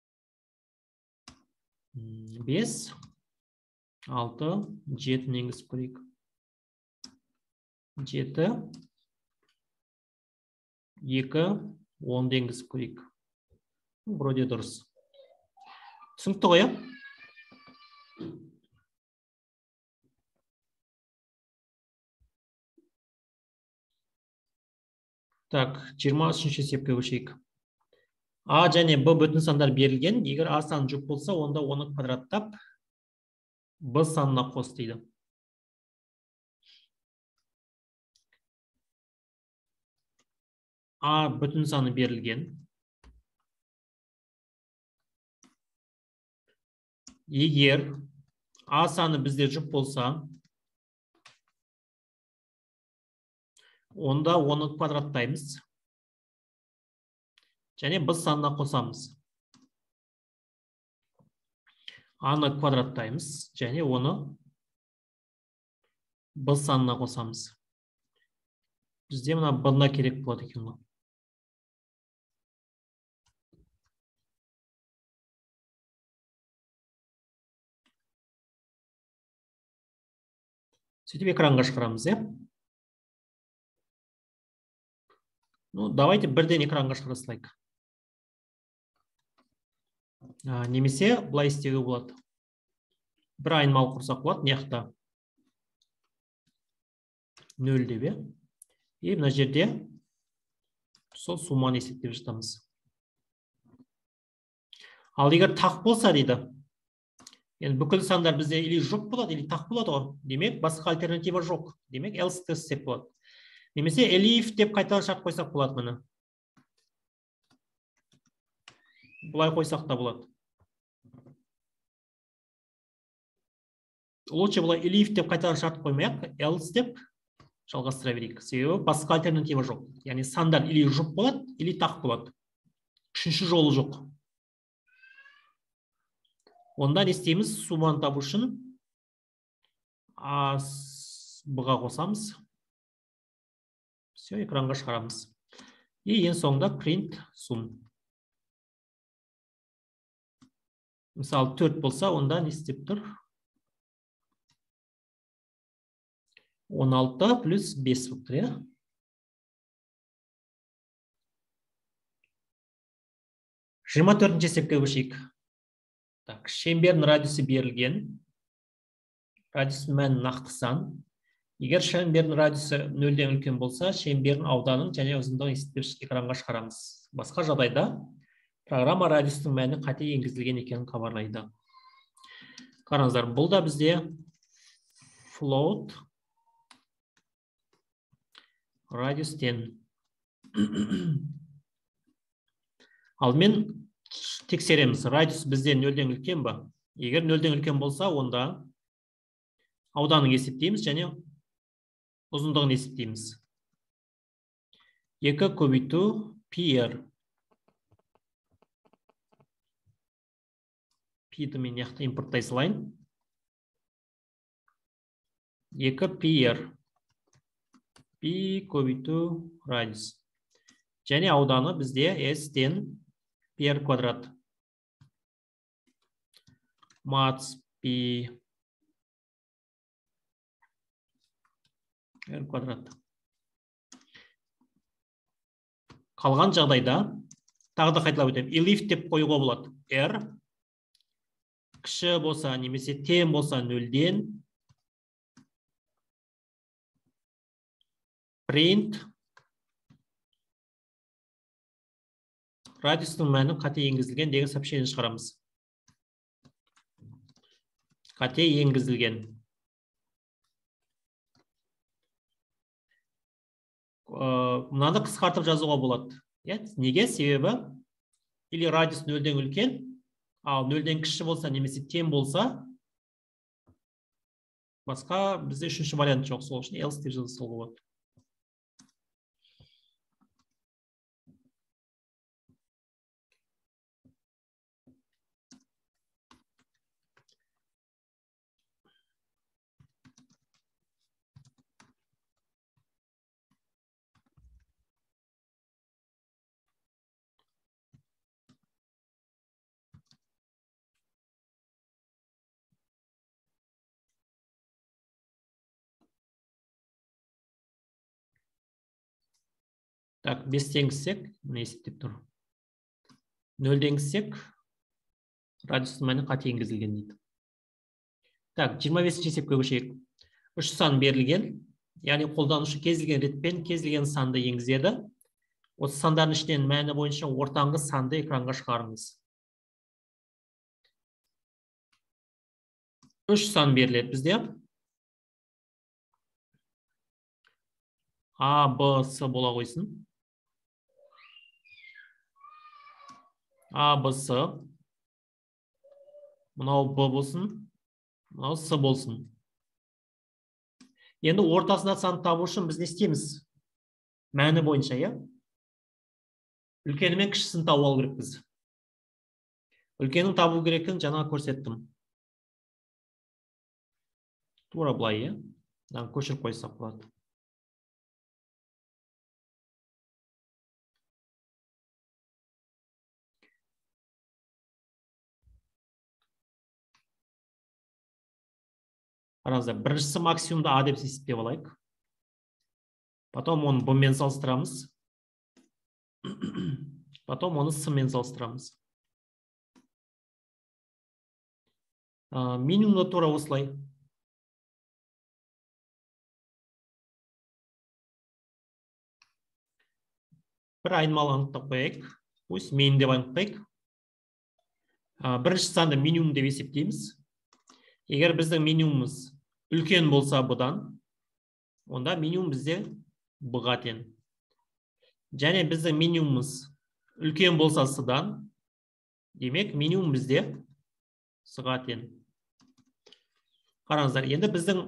бес, алты, жеті денгіз көрейік. жеті, екі, он денгіз көрейік. Вроде дұрыс. Түсінікті ғой, ә? Так, жиырма үшінші есепке көшейік. А және Б бүтін сандар берілген. Егер А саны жұп болса, онда оны квадраттап Б санына қос дейді. А бүтін саны берілген. Егер А саны бізде жұп болса, онда оны квадраттаймыз. Және Б санына қосамыз. аны квадраттаймыз және оны b санына қосамыз. Бізде мына b-на керек болады екен ғой. Сөйтіп экранға шығарамыз, е? Ну, давайте бірден экранға шығара салайық. Немесе былай істеуге болады. Бір айнымалы құрсақ болады, мына нөл деп, е? И мына жерде сол сумманы есептеп жатамыз. Ал егер тақ болса дейді, енді бүкіл сандар бізде или жоқ болады, или тақ болады ғой. Демек, басқа альтернатива жоқ. Демек, else тест деп болады. Немесе elif деп қайтадан шарт қойсақ болады мұны. Бұлай қойсақ та болады. Лучше бұлай elif деп қайтадан шарт қоймайық, else деп жалғастыра берейік. Себебі басқа альтернатива жоқ. Яғни сандар или жоқ болады, или тақ болады. Үшінші жолы жоқ. Онда не істейміз? Сумманы табу үшін b-ға қосамыз. Все, экранға шығарамыз. И ең соңында print sum. Мысалы, төрт болса, онда не істеп тұр? он алты плюс бес болып тұр, е? жиырма төртінші есепке көшейік. Так, шеңбердің радиусы берілген. Радиус мәні нақты сан. Егер шеңбердің радиусы нөлден үлкен болса, шеңбердің ауданын және ұзындығын есептеп экранға шығарамыз. Басқа жағдайда программа радиустың мәні қате енгізілген екенін хабарлайды. Қараңыздар, бұл да бізде float радиус тен. Ал мен тексереміз, радиус бізде нөлден үлкен ба? Егер нөлден үлкен болса, онда ауданын есептейміз және ұзындығын есептейміз. екі көбейту пи-р. Пи-ді мен яқты импорттай салайын. екі пи-р. Пи көбейту радиус. Және ауданы бізде s-тен пи-р квадрат. Мац пи r квадрат. Қалған жағдайда тағы да қайталап өтемін. elif деп қоюға болады. R кіші болса немесе тең болса нөлден print радиустың мәні қате енгізілген деген сообщение шығарамыз. Қате енгізілген. Мынаны қысқартып жазуға болады. Неге? Себебі или радиус нөлден үлкен, ал нөлден кіші болса немесе тең болса, басқа бізде үшінші вариант жоқ. Сол үшін else деп жазуға болады. Так, бестен кіссек, не есептеп тұр? нөлден кіссек, радиустың мәні қате енгізілген дейді. Так, жиырма бесінші есепке көшейік. үш сан берілген, яғни қолданушы кез келген ретпен кез келген санды енгізеді. Осы сандардың ішінен мәні бойынша ортаңғы санды экранға шығарыңыз. үш сан беріледі бізде. А, Б, С бола қойсын. А, Б, С. Мынау Б болсын. Мынау С болсын. Енді ортасына сан табу үшін біз не істейміз? Мәні бойынша, я? Үлкені мен кішісін табу алу керек біз. Үлкенің табу керекін жаңа көрсеттім. тура былай, иә. Мынаны көшіріп қойсақ болады. Қараңыздар, біріншісі максимумды А деп есептеп алайық. Потом оны Б мен салыстырамыз. Потом оны С мен салыстырамыз. Минимумда тура осылай. Бір айнымалы анықтап қояйық. Пусть min деп анықтайық. Бірінші санды минимум деп есептейміз. Егер біздің минимумымыз үлкен болса бұдан, онда минимум бізде Б-ға тең. Және біздің минимумымыз үлкен болса С-дан, демек минимум бізде С-ға тең. Қараңыздар, енді біздің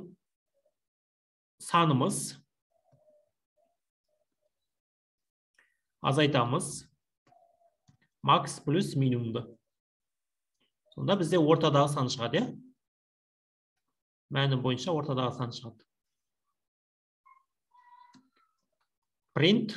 санымыз азайтамыз макс плюс минимумды. Сонда бізде ортадағы сан шығады, е? Мәні бойынша ортадағы сан шығады. Print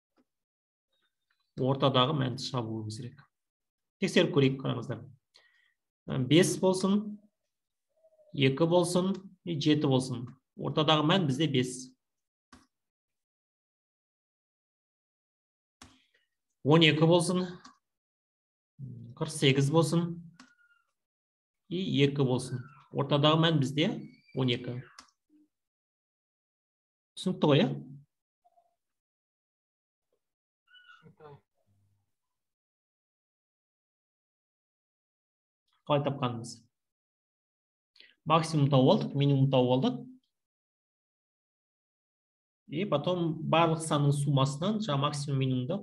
ортадағы мәнді шығабуымыз керек. Тексеріп көрейік, қараңыздар. бес болсын, екі болсын, жеті болсын. Ортадағы мән бізде бес. он екі болсын, қырық сегіз болсын, екі болсын. Ортадағы мән бізде он екі. Түсінікті ғой, е? Қалай тапқанымыз? Максимум тауып алдық, минимум тауып алдық. И потом барлық санның сумасынан жаңа максимум минимумды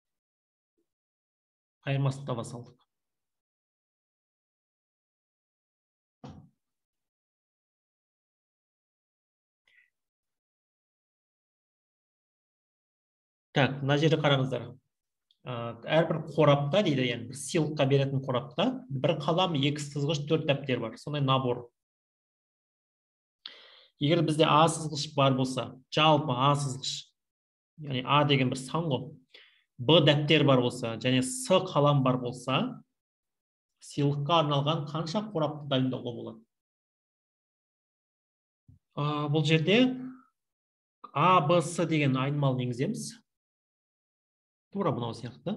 айырмасын таба салдық. Так, мына жерде қараңыздар. Әрбір қорапта дейді, яғни бір сыйлыққа беретін қорапта бір қалам, екі сызғыш, төрт дәптер бар. Сондай набор. Егер бізде А сызғыш бар болса, жалпы А сызғыш, яғни А деген бір сан ғой. Б дәптер бар болса, және С қалам бар болса, сыйлыққа арналған қанша қорапты дайындауға болады? Бұл жерде А, Б, С деген айнымалыны енгіземіз. Тура мынау сияқты.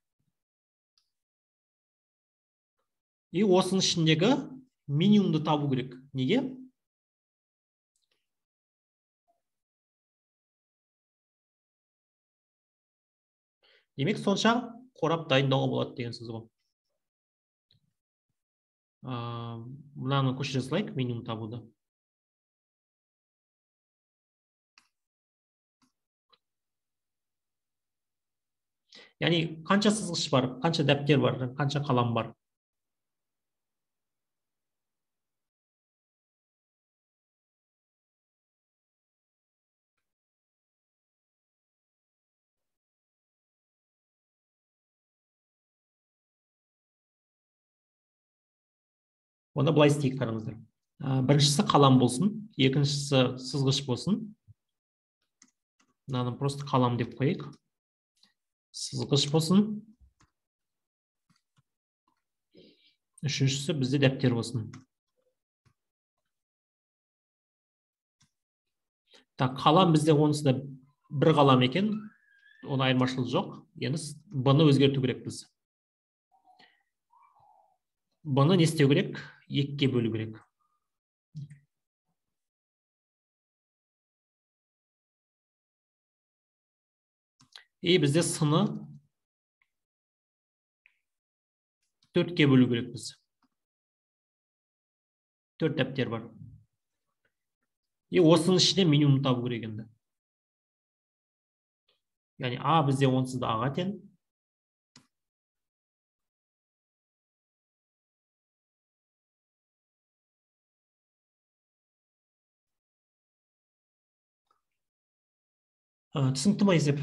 И осының ішіндегі минимумды табу керек. Неге? Демек, сонша қорап дайындауға болады деген сөз ғой. Мынаны көшіре салайық, минимум табуды. Яғни, қанша сызғыш бар, қанша дәптер бар, қанша қалам бар. Оны былай істейік, қараңыздар. Біріншісі қалам болсын, екіншісі сызғыш болсын. Мынаны просто қалам деп қойайық. Сызғыш болсын. Үшіншісі бізде дәптер болсын. Так, қалам бізде онысы да бір қалам екен. Оны айырмашылығы жоқ. Енді бұны өзгерту керек біз. Бұны не істеу керек? Екіге бөлу керек. И бізде сыны төртке бөлу керек біз. Төрт дәптер бар. И осының ішіне минимум табу керек енді. Яғни А бізде онсыз да Аға тең. Түсінікті ма есеп?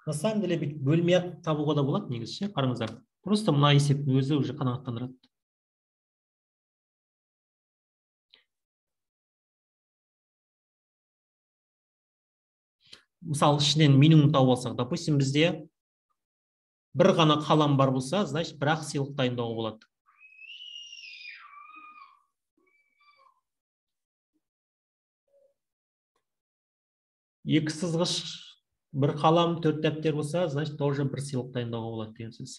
На самом деле бүйтіп бөлмей ақ табуға да болады негізі ше, қараңыздар. Просто мына есептің өзі уже қанағаттандырады. Мысалы ішінен минимум тауып алсақ, допустим, бізде бір ғана қалам бар болса, значит, бір-ақ сыйлық дайындауға болады. Екі сызғыш, бір қалам, төрт дәптер болса, значит, тоже бір сыйлық дайындауға болады деген сөз.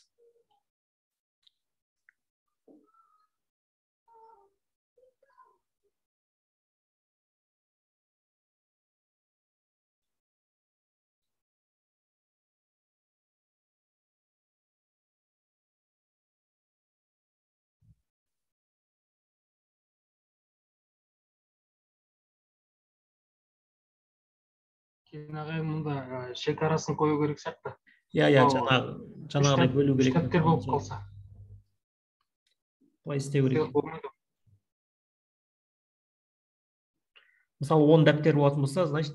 Жаңағы мұнда шекарасын қою керек сияқты. Иә, иә, жаңағы жаңағыдай бөлу керек. Үш дәптер болып қалса. Былай істеу керек. Мысалы, он дәптер болатын болса, значит,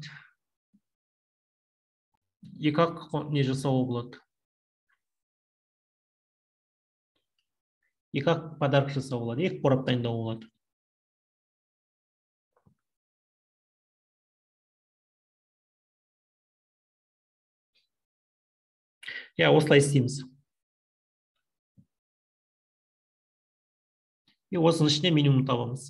екі-ақ не жасауға болады. Екі-ақ подарок жасауға болады, екі қорап дайындауға болады. Я осылай істейміз. И осының ішіне минимум табамыз.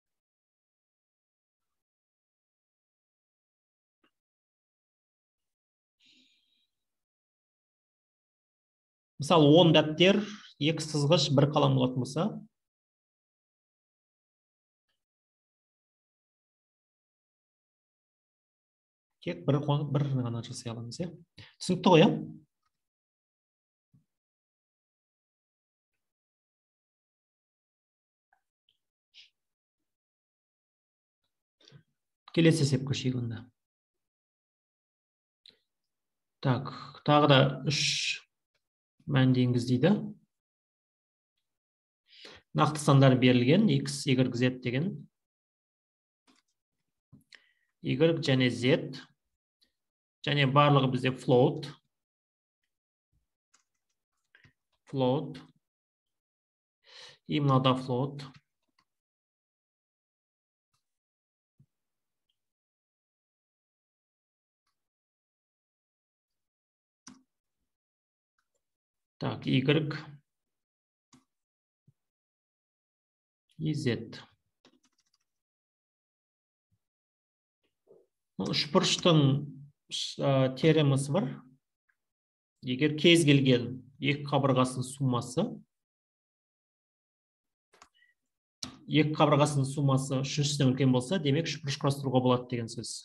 Мысалы, он дәптер, екі сызғыш, бір қалам болатын болса, тек бір бір ғана жасай аламыз, иә? Түсінікті ғой, иә? Келесі есеп көшейік онда. Так, тағы да үш мәнді енгіз дейді. Нақты сандар берілген, x, y, z деген. Y және z. Және барлығы бізде float. Float. И мынада float. Так, y и z. Үшбұрыштың теоремасы бар. Егер кез келген екі қабырғасының суммасы, екі қабырғасының суммасы үшіншісінен үлкен болса, демек үшбұрыш құрастыруға болады деген сөз.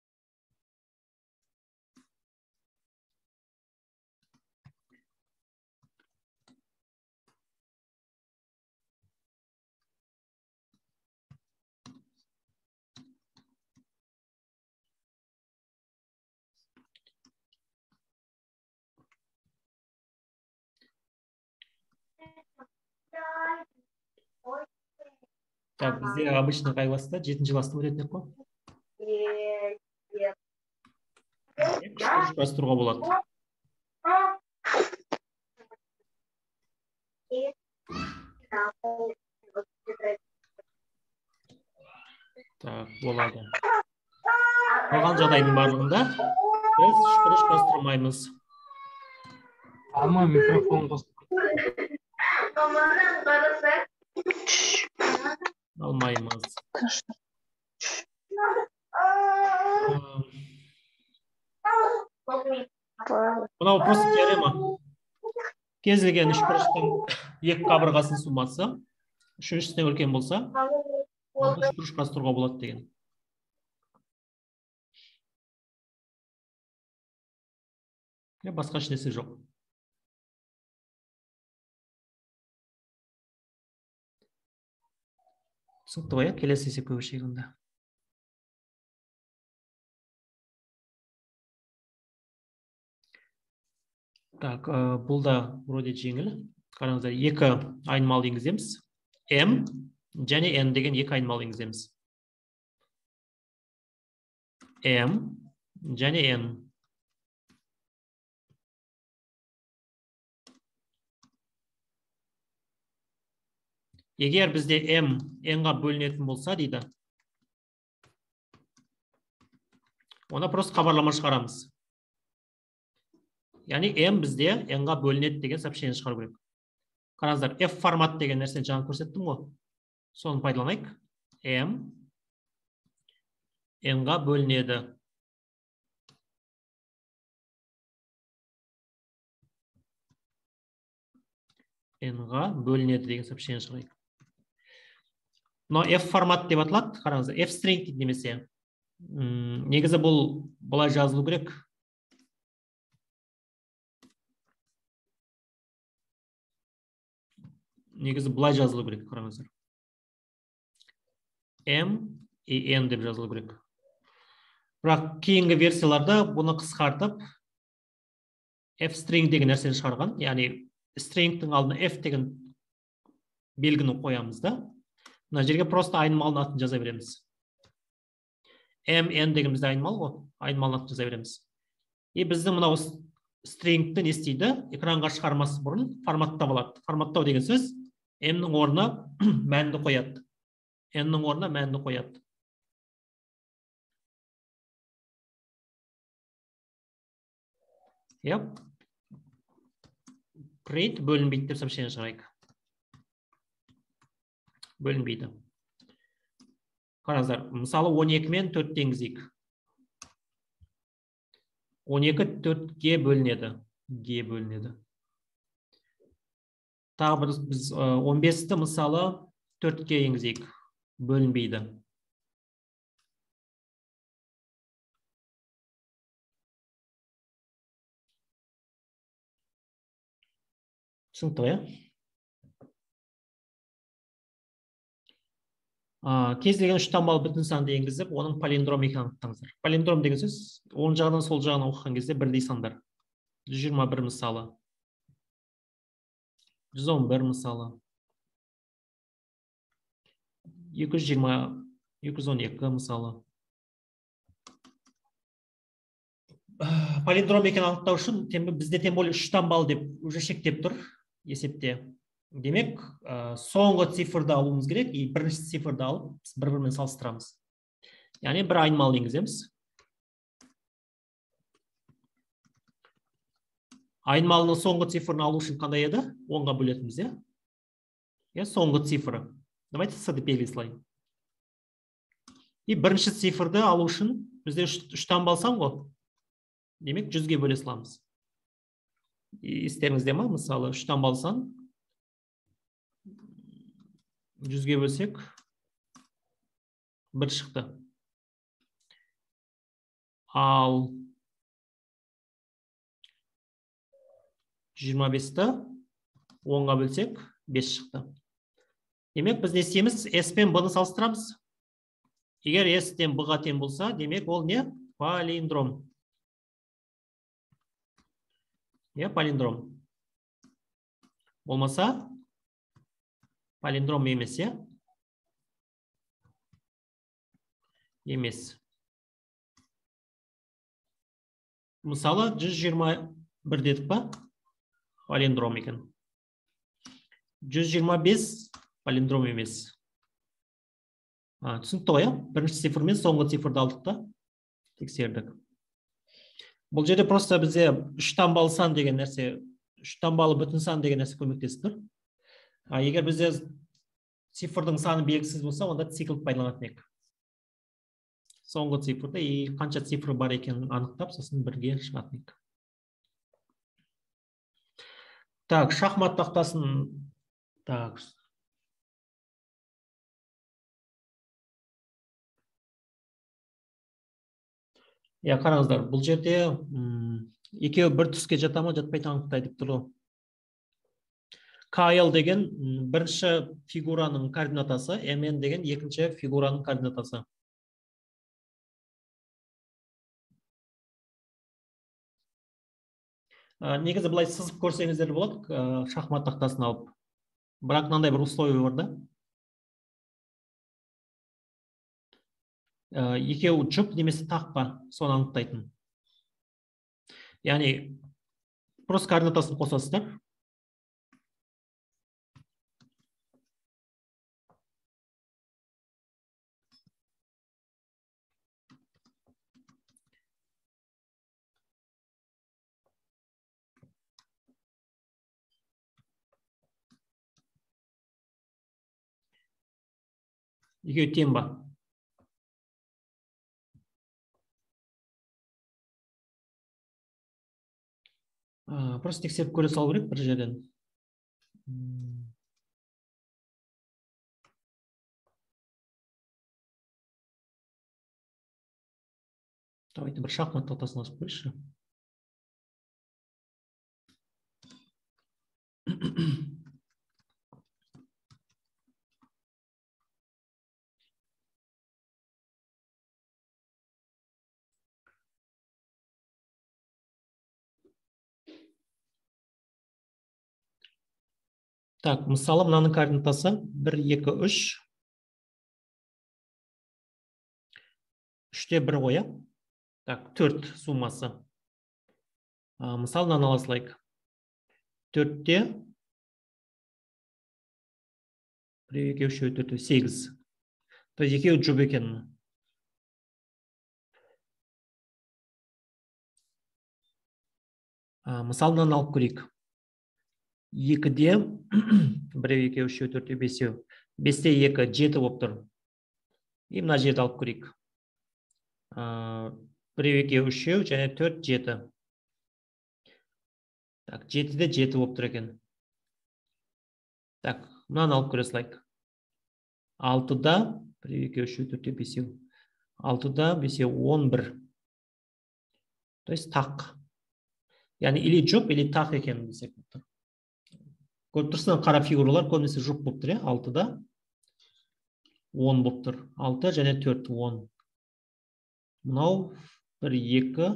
Так, бізде обычно қай класста? Жетінші класста өтетін ек қой? Үшбұрыш құрастыруға болады. Так, болады. Қалған жағдайдың барлығында біз үшбұрыш құрастырмаймыз. Алма микрофон қосып. Алмаймыз. Мынау просто теорема. Кез келген үшбұрыштың екі қабырғасының суммасы үшіншісінен үлкен болса, үшбұрыш құрастыруға болады деген. Басқа ешнәрсе жоқ. Түсінікті ғой, келесі есепке көшейік онда. Так, бұл да вроде жеңіл. Қараңыздар, екі айнымалы енгіземіз. M және N деген екі айнымалы енгіземіз. M және N. егер бізде m n-ға бөлінетін болса дейді, ona просто хабарлама шығарамыз. Яғни m бізде n-ға бөлінеді деген сообщение шығару керек. Қараңыздар, f формат деген нәрсені жаңа көрсеттім ғой. Соны пайдаланайық. m n-ға бөлінеді. n-ға бөлінеді деген сообщение шығарайық. Но f формат деп аталады. Қараңыздар, f string дейді немесе. Негізі бұл былай жазылу керек. Негізі былай жазылу керек, қараңыздар. m и n деп жазылу керек. Бірақ кейінгі версияларда бұны қысқартып f string деген нәрсені шығарған. Яғни stringтің алдына f деген белгіні қоямыз да. Мына жерге просто айнымалының атын жаза береміз. m n деген бізде айнымал ғой. Айнымалының атын жаза береміз. И біздің мынау stringті не істейді? Экранға шығармасы бұрын форматтап алады. Форматтау деген сөз m-нің орнына мәнді қояды. n-нің орнына мәнді қояды. Yep. Print бөлінбейді деп сообщение шығарайық. Бөлінбейді. Қараңыздар, мысалы он екі мен төртті енгізейік. он екі төртке бөлінеді. Ге бөлінеді. Тағы бір біз он бесті мысалы төртке енгізейік. Бөлінбейді. Түсінікті ғой, ә? Кез келген үш таңбалы бүтін санды енгізіп, оның палиндром екенін анықтаңыздар. Палиндром деген сөз оң жағынан сол жағынан оқыған кезде бірдей сандар. жүз жиырма бір мысалы. жүз он бір мысалы. екі жүз жиырма, екі жүз он екі мысалы. Палиндром екенін анықтау үшін бізде тем более үш таңбалы деп уже шектеп тұр есепте. Демек, соңғы цифрды алуымыз керек, и бірінші цифрды алып, бір-бірімен салыстырамыз. Яғни бір айнымал енгіземіз. Айнымалының соңғы цифрын алу үшін қандай еді? онға бөлетіміз, е? Е, соңғы цифры. Давайте с деп белгілей. И бірінші цифрды алу үшін бізде үш таңбалы сан ғой. Демек, жүзге бөле саламыз. Естеріңізде ма? Мысалы, үш таңбалы сан жүзге бөлсек бір шықты. Ал жүз жиырма бесті онға бөлсек бес шықты. Демек, біз не істейміз? S пен B-ны салыстырамыз. Егер S-тен B-ға тең болса, демек ол не? Палиндром. Я палиндром. Болмаса, палиндром емес, е? Емес. Мысалы, жүз жиырма бір дедік па? Палиндром екен. жүз жиырма бес палиндром емес. Түсінікті ғой, бірінші цифр мен соңғы цифрды алдық та тексердік. Бұл жерде просто бізде үш таңбалы сан деген нәрсе, үш таңбалы бүтін сан деген нәрсе көмектесіп тұр. Егер бізде цифрдың саны белгісіз болса, онда цикл пайдаланатын едік. Соңғы цифрды и қанша цифр бар екенін анықтап, сосын бірге шығатын едік. Так, шахмат тақтасын. Так. Я қараңыздар, бұл жерде екеуі бір түске жата ма, жатпайды анықтайды тұр ғой. K L деген бірінші фигураның координатасы, M N деген екінші фигураның координатасы. Негізі бұлай сызып көрсеңіздер болады, шахмат тақтасын алып. Бірақ мынандай бір условие бар да. Екеуі жұп немесе тақпа, соны анықтайтын. Яғни, просто координатасын қосасыздар. Екеуі тең ба? Просто тексеріп көре салу керек бір жерден. Давайте бір шахмат тақтасын ашып қойшы. Так, мысалы мынаның координатасы бір, екі, үш. үште бір ғой, так, төрт суммасы. Мысалы мынаны ала салайық. төртте бір, екі, үш, төрт, сегіз. То есть екеуі жұп екен. Мысалы мынаны алып көрейік. екіде бір, екі, үш, төрт, бесеу. бесте екі, жеті болып тұр. И мына жерді алып көрейік. бір, екі, үш, және төрт, жеті. Так, жетіде жеті болып тұр екен. Так, мынаны алып көре салайық. алтыда бір, екі, үш, төрт, бесеу. алтыда бесеу, он бір. То есть тақ. Яғни или жұп, или тақ екен десек. Көріп тұрсыздар, қара фигуралар көбінесе жұп болып тұр, алтыда он болып тұр. алты және төрт, он. Мынау бір, екі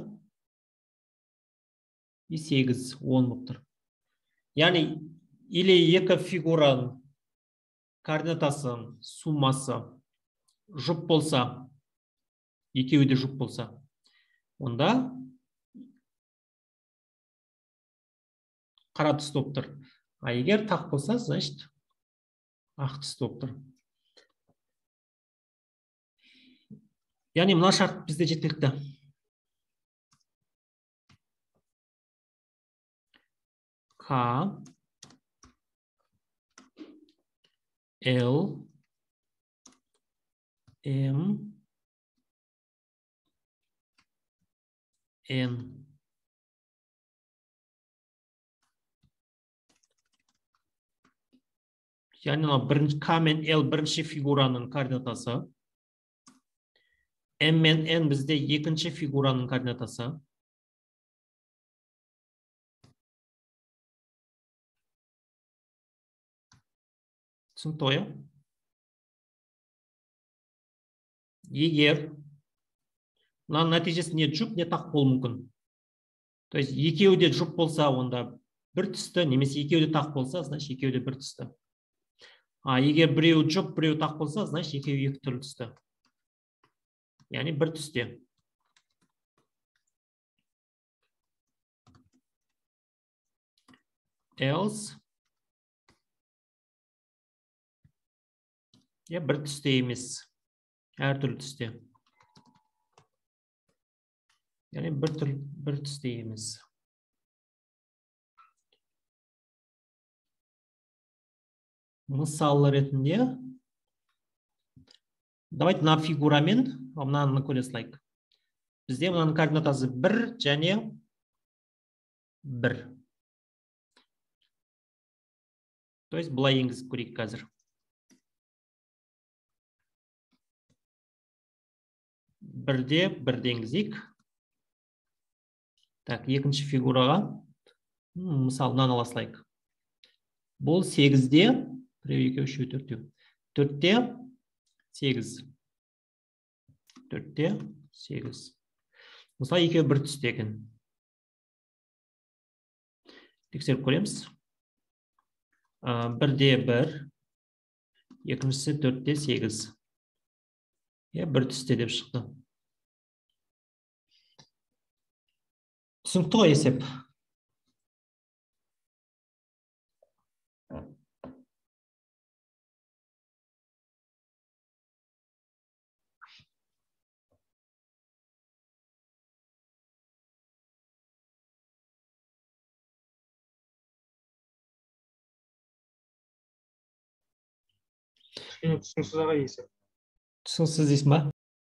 и сегіз, он болып тұр. Яғни или екі фигураның координатасы, суммасы жұп болса, екеуі де жұп болса, онда қара түсті болып тұр. А егер тақ болса, значит, ақ түсті болып тұр. Яғни мына шарт бізде жеткілікті. К, Л, М, Н. Яғни К мен Л бірінші фигураның координатасы. М мен Н бізде екінші фигураның координатасы. Түсінікті ғой? Егер мынаның нәтижесі не жұп, не тақ болуы мүмкін. То есть екеуі де жұп болса, онда бір түсті, немесе екеуі де тақ болса, значит екеуі де бір түсті. А егер біреуі жұп, біреуі тақ болса, значит екеуі екі түрлі түсті. Яғни бір түсте. Else я бір түсте емес, әр түрлі түсте. Яғни бір түрлі бір түсте емес. Мысал ретінде давайте мына фигурамен мынаны көре салайық. Бізде мынаның координатасы бір және бір. То есть былай енгізіп көрейік қазір. Бірде бірде енгізейік. Так, екінші фигураға мысалы мынаны ала салайық. Бұл сегізде бір, екі, үш, төрт, төртте сегіз. төртте сегіз. Мысалы екеуі бір түсте екен. Тексеріп көреміз. Бірде бір, екіншісі төртте сегіз. Бір түсте деп шықты. Түсінікті ғой есеп? Кішкене түсініксіз аға есеп. Түсініксіз дейсің ба?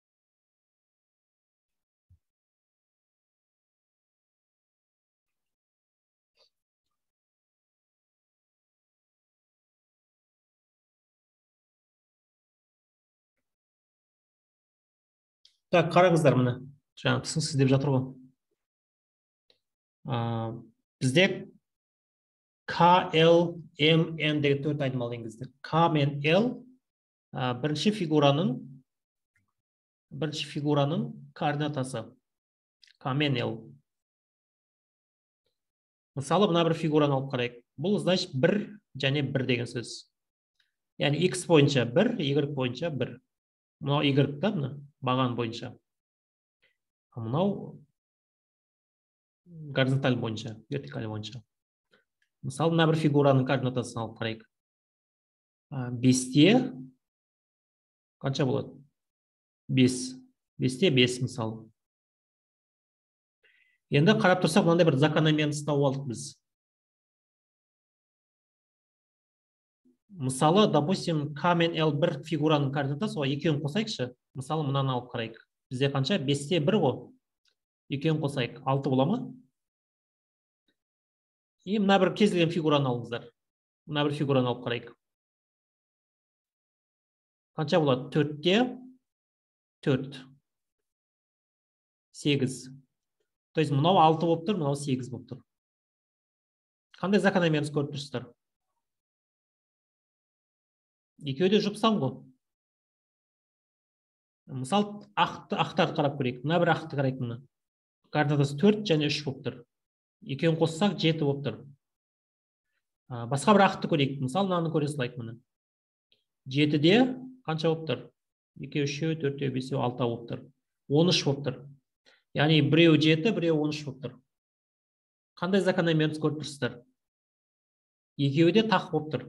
Так, қараңыздар міне. Жаңа түсініксіз деп жатыр ғой. А, бізде K, L, M, N деген төрт айнымал енгіздік. K мен L а, бірінші фигураның бірінші фигураның координатасы. K мен L. Мысалы, мына бір фигураны алып қарайық. Бұл, значит, бір және бір деген сөз. Яғни X бойынша бір, Y бойынша бір. Мынау Y та, мына баған бойынша. Мынау горизонталь бойынша, вертикаль бойынша. Мысалы, мына бір фигураның координатасын алып қарайық. бесте қанша болады? бес. бесте бес мысалы. Енді қарап тұрсақ, мынандай бір закономерность тауып алдық біз. Мысалы, допустим, K мен L бір фигураның координатасы, ғой, екеуін қосайықшы. Мысалы, мынаны алып қарайық. Бізде қанша? бесте бір ғой. Екеуін қосайық. алты бола ма? И мына бір кез келген фигураны алыңыздар. Мына бір фигураны алып қарайық. Қанша болады? төртте төрт. сегіз. То есть, мынау алты болып тұр, мынау сегіз болып тұр. Қандай закономерность көріп тұрсыздар? Екеуі де жұп сан ғой. Мысалы, ақтарды қарап көрейік. Мына бір ақты қарайық мына. Координатасы төрт және үш болып тұр. Екеуін қоссақ жеті болып тұр. Басқа бір ақты көрейік. Мысалы, мынаны көре салайық мына. жетіде қанша болып тұр? екі, үш, төрт, бес, алты болып тұр. он үш болып тұр. Яғни біреу жеті, біреу он үш болып тұр. Қандай закономерность көріп тұрсыздар? Екеуі де тақ болып тұр.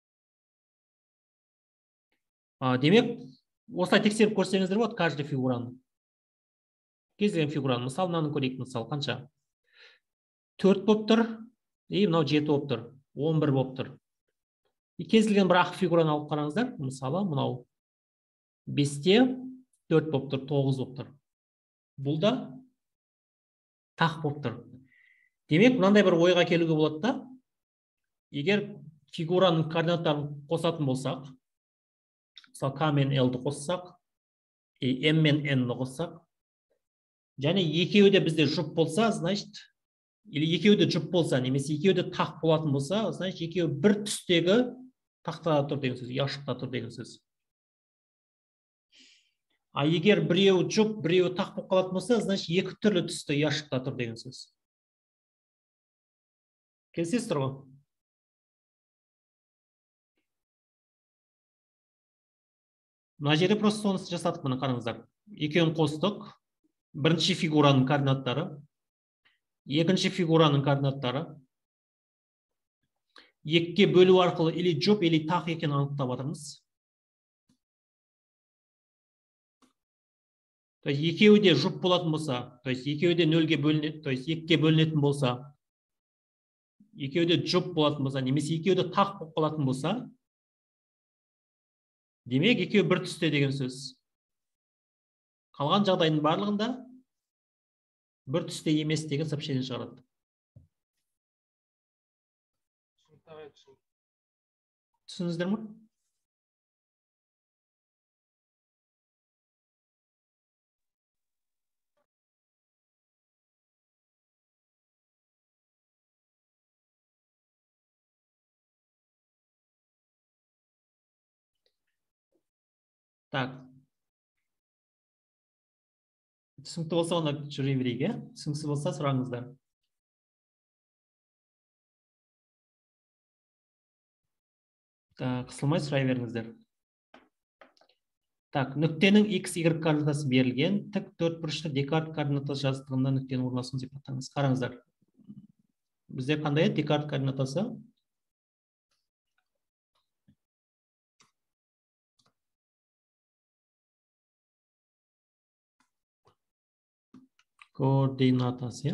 Демек, осылай тексеріп көрсеңіздер болады каждый фигураны. Кез келген фигураны. Мысалы, мынаны көрейік, мысалы, қанша? төрт болып тұр, и мынау жеті болып тұр. он бір болып тұр. И кез келген бір ақ фигураны алып қараңыздар. Мысалы, мынау бесте төрт болып тұр, тоғыз болып тұр. Бұл да тақ болып тұр. Демек, мынандай бір ойға келуге болады да, егер фигураның координаттарын қосатын болсақ, мысалы, K мен L-ді қоссақ, M мен N-ді қоссақ, және екеуі де бізде жұп болса, значит, или екеуі де жұп болса, немесе екеуі де тақ болатын болса, значит, екеуі бір түстегі тақтада тұр деген сөз, яшықта тұр деген сөз. А егер біреу жұп, біреу тақ болып қалатын болса, значит, екі түрлі түсті яшықта тұр деген сөз. Келісесіздер ғой? Мына жерде просто соны жасадық, мына қараңыздар. Екеуін қостық. Бірінші фигураның координаттары, екінші фигураның координаттары. Екіге бөлу арқылы или жұп, или тақ екенін анықтап жатырмыз. То есть екеуі де жұп болатын болса, то есть екеуі де нөлге бөлінетін, то есть екіге бөлінетін болса, екеуі де жұп болатын болса, немесе екеуі де тақ болып қалатын болса, демек, екеуі бір түсте деген сөз. Қалған жағдайдың барлығында бір түсте емес деген сообщение шығарады. Түсініңіздер ме? Так. Түсінікті болса, оны жүре берейік, е? Түсініксіз болса, сұраңыздар. Так, қысылмай сұрай беріңіздер. Так, нүктенің X, Y координатасы берілген, тік төртбұрышты Декарт координатасы жазықтығында нүктенің орналасуын сипаттаңыз. Қараңыздар. Бізде қандай еді Декарт координатасы? Координатасы.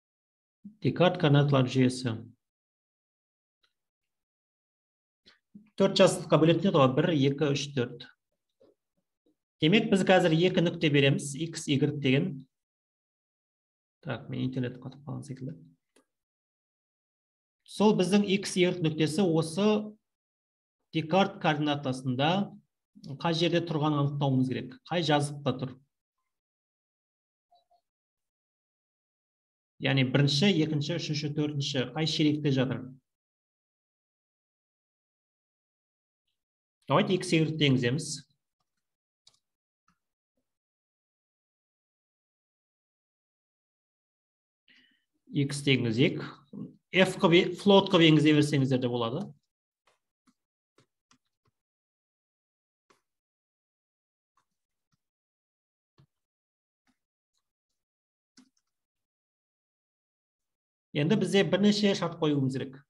Декарт координаталар жүйесі. төрт жазықтыққа бөлетін еді ғой, бір, екі, үш, төрт. Демек, біз қазір екі нүкте береміз, x, y деген. Так, мен интернет қатып қалған секілді. Сол біздің x, y нүктесі осы Декарт координатасында қай жерде тұрғанын анықтауымыз керек. Қай жазықта тұр. Яғни бірінші, екінші, үшінші, төртінші қай ширекте жатыр. Давайте x, y енгіземіз. X деңізек. F float қып енгізе берсеңіздер де болады. Енді бізде бірнеше шарт қоюымыз керек.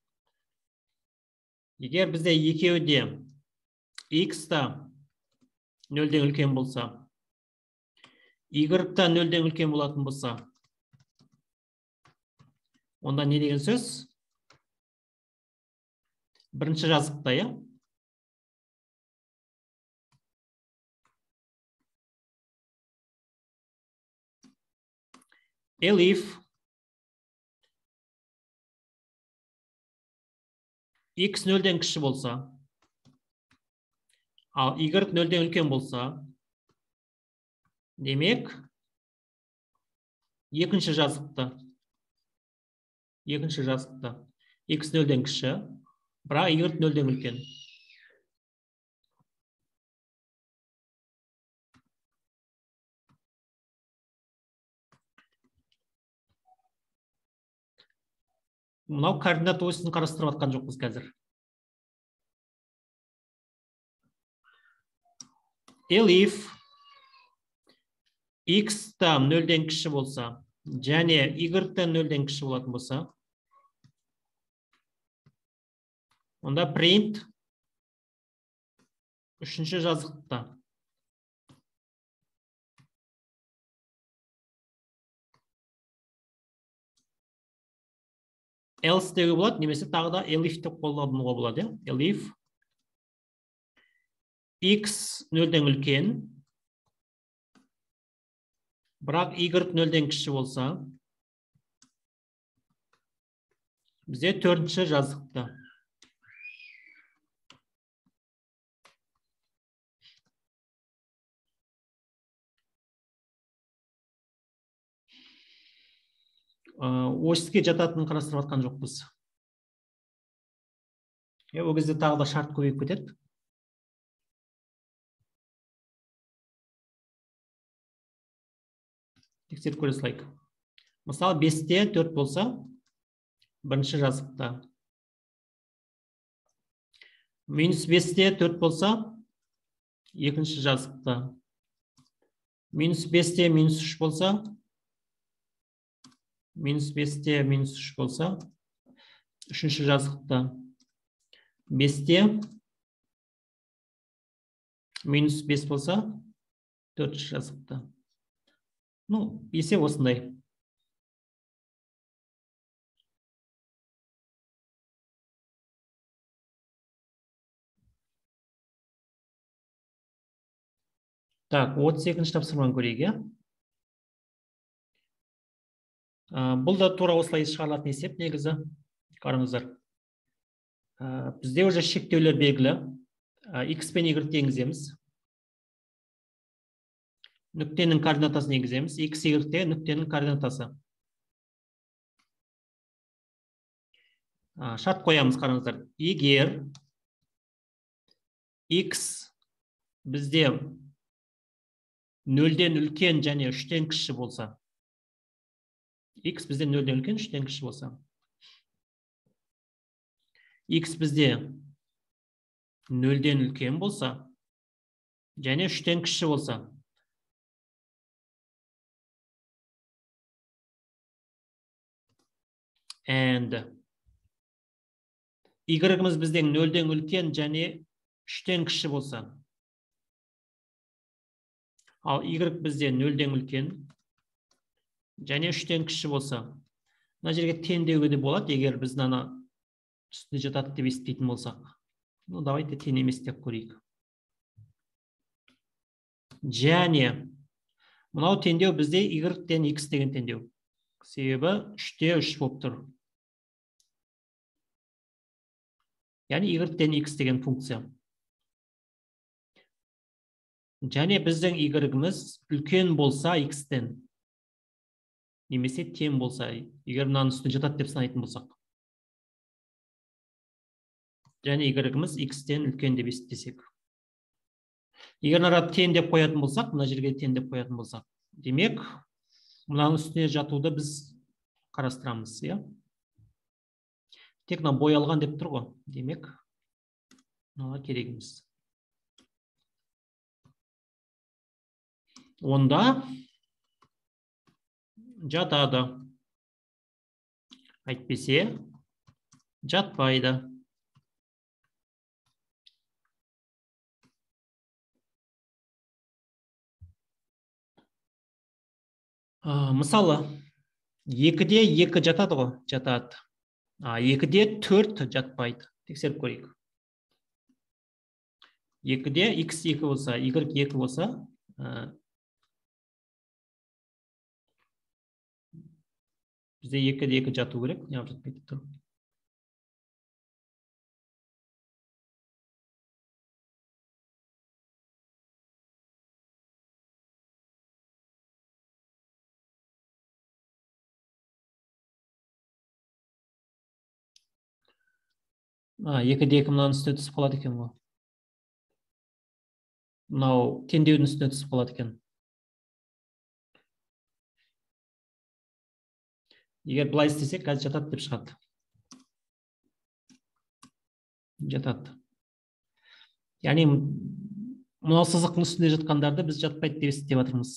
Егер бізде екеуі де x та нөлден үлкен болса, y та нөлден үлкен болатын болса, онда не деген сөз? Бірінші жазықта, я? Elif x нөлден кіші болса, ал y нөлден үлкен болса, демек, екінші жазықта. Екінші жазықта. X нөлден кіші, бірақ y нөлден үлкен. Мынау координат осыны қарастырып атқан жоқпыз қазір. Elif x та нөлден кіші болса, және y та нөлден кіші болатын болса, онда print үшінші жазықта. Else деуге болады, немесе тағы да elif деп қолдануға болады. Elif x нөлден үлкен, бірақ y нөлден кіші болса, бізде төртінші жазықта. Осыке жататын қарастырып атқан жоқпыз. Ол кезде тағы да шарт көбейіп кетеді. Тексеріп көре салайық. Мысалы, бесте төрт болса, бірінші жазықта. Минус бесте төрт болса, екінші жазықта. Минус бесте минус үш болса, минус бесте минус үш болса, үшінші жазықта. бесте минус бес болса, төртінші жазықта. Ну, есеп осындай. Так, отыз екінші тапсырманы көрейік. Бұл да тура осылай шығарылатын есеп негізі. Қараңыздар. Бізде уже шектеулер белгілі. X пен Y енгіземіз. Нүктенің координатасын енгіземіз. X, Y те нүктенің координатасы. Шарт қоямыз, қараңыздар. Егер X бізде нөлден үлкен және үштен кіші болса, X бізде нөлден үлкен, үштен кіші болса, X бізде нөлден үлкен болса, және үштен кіші болса, and Y-іміз бізден нөлден үлкен және үштен кіші болса, ал Y бізде нөлден үлкен және үштен кіші болса, мына жерге тең деуге де болады, егер біз ана үстіне жатады деп естейтін болсақ. Ну, давайте тең емес деп көрейік. Және мынау теңдеу бізде y-тен x деген теңдеу. Себебі үште үш болып тұр. Яғни y-тен x деген функция. Және біздің y-іміз үлкен болса x-тен. Немесе тең болса, егер мынаның үстіне жатады деп санайтын болсақ. Және y-іміз x-тен үлкен деп есептесек. Егер мына тең деп қоятын болсақ, мына жерге тең деп қоятын болсақ, демек, мынаның үстіне жатуды біз қарастырамыз, иә? Тек мына боялған деп тұр ғой, демек, мынаға керек емес. Онда жатады. Әйтпесе, жатпайды. Мысалы, екіде екі жатады ғой, жатады. екіде төрт жатпайды. Тексеріп көрейік. екіде x екі болса, y екі болса, бізде екіде екі жату керек, не алып жатпайды тұр. екіде екі мынаның үстіне түсіп қалады екен ғой. Мынау теңдеудің үстіне түсіп қалады екен. Егер былай істесек, қазір жатады деп шығады. Жатады. Яғни, мынау сызықтың үстінде жатқандарды біз жатпайды деп есептеп жатырмыз.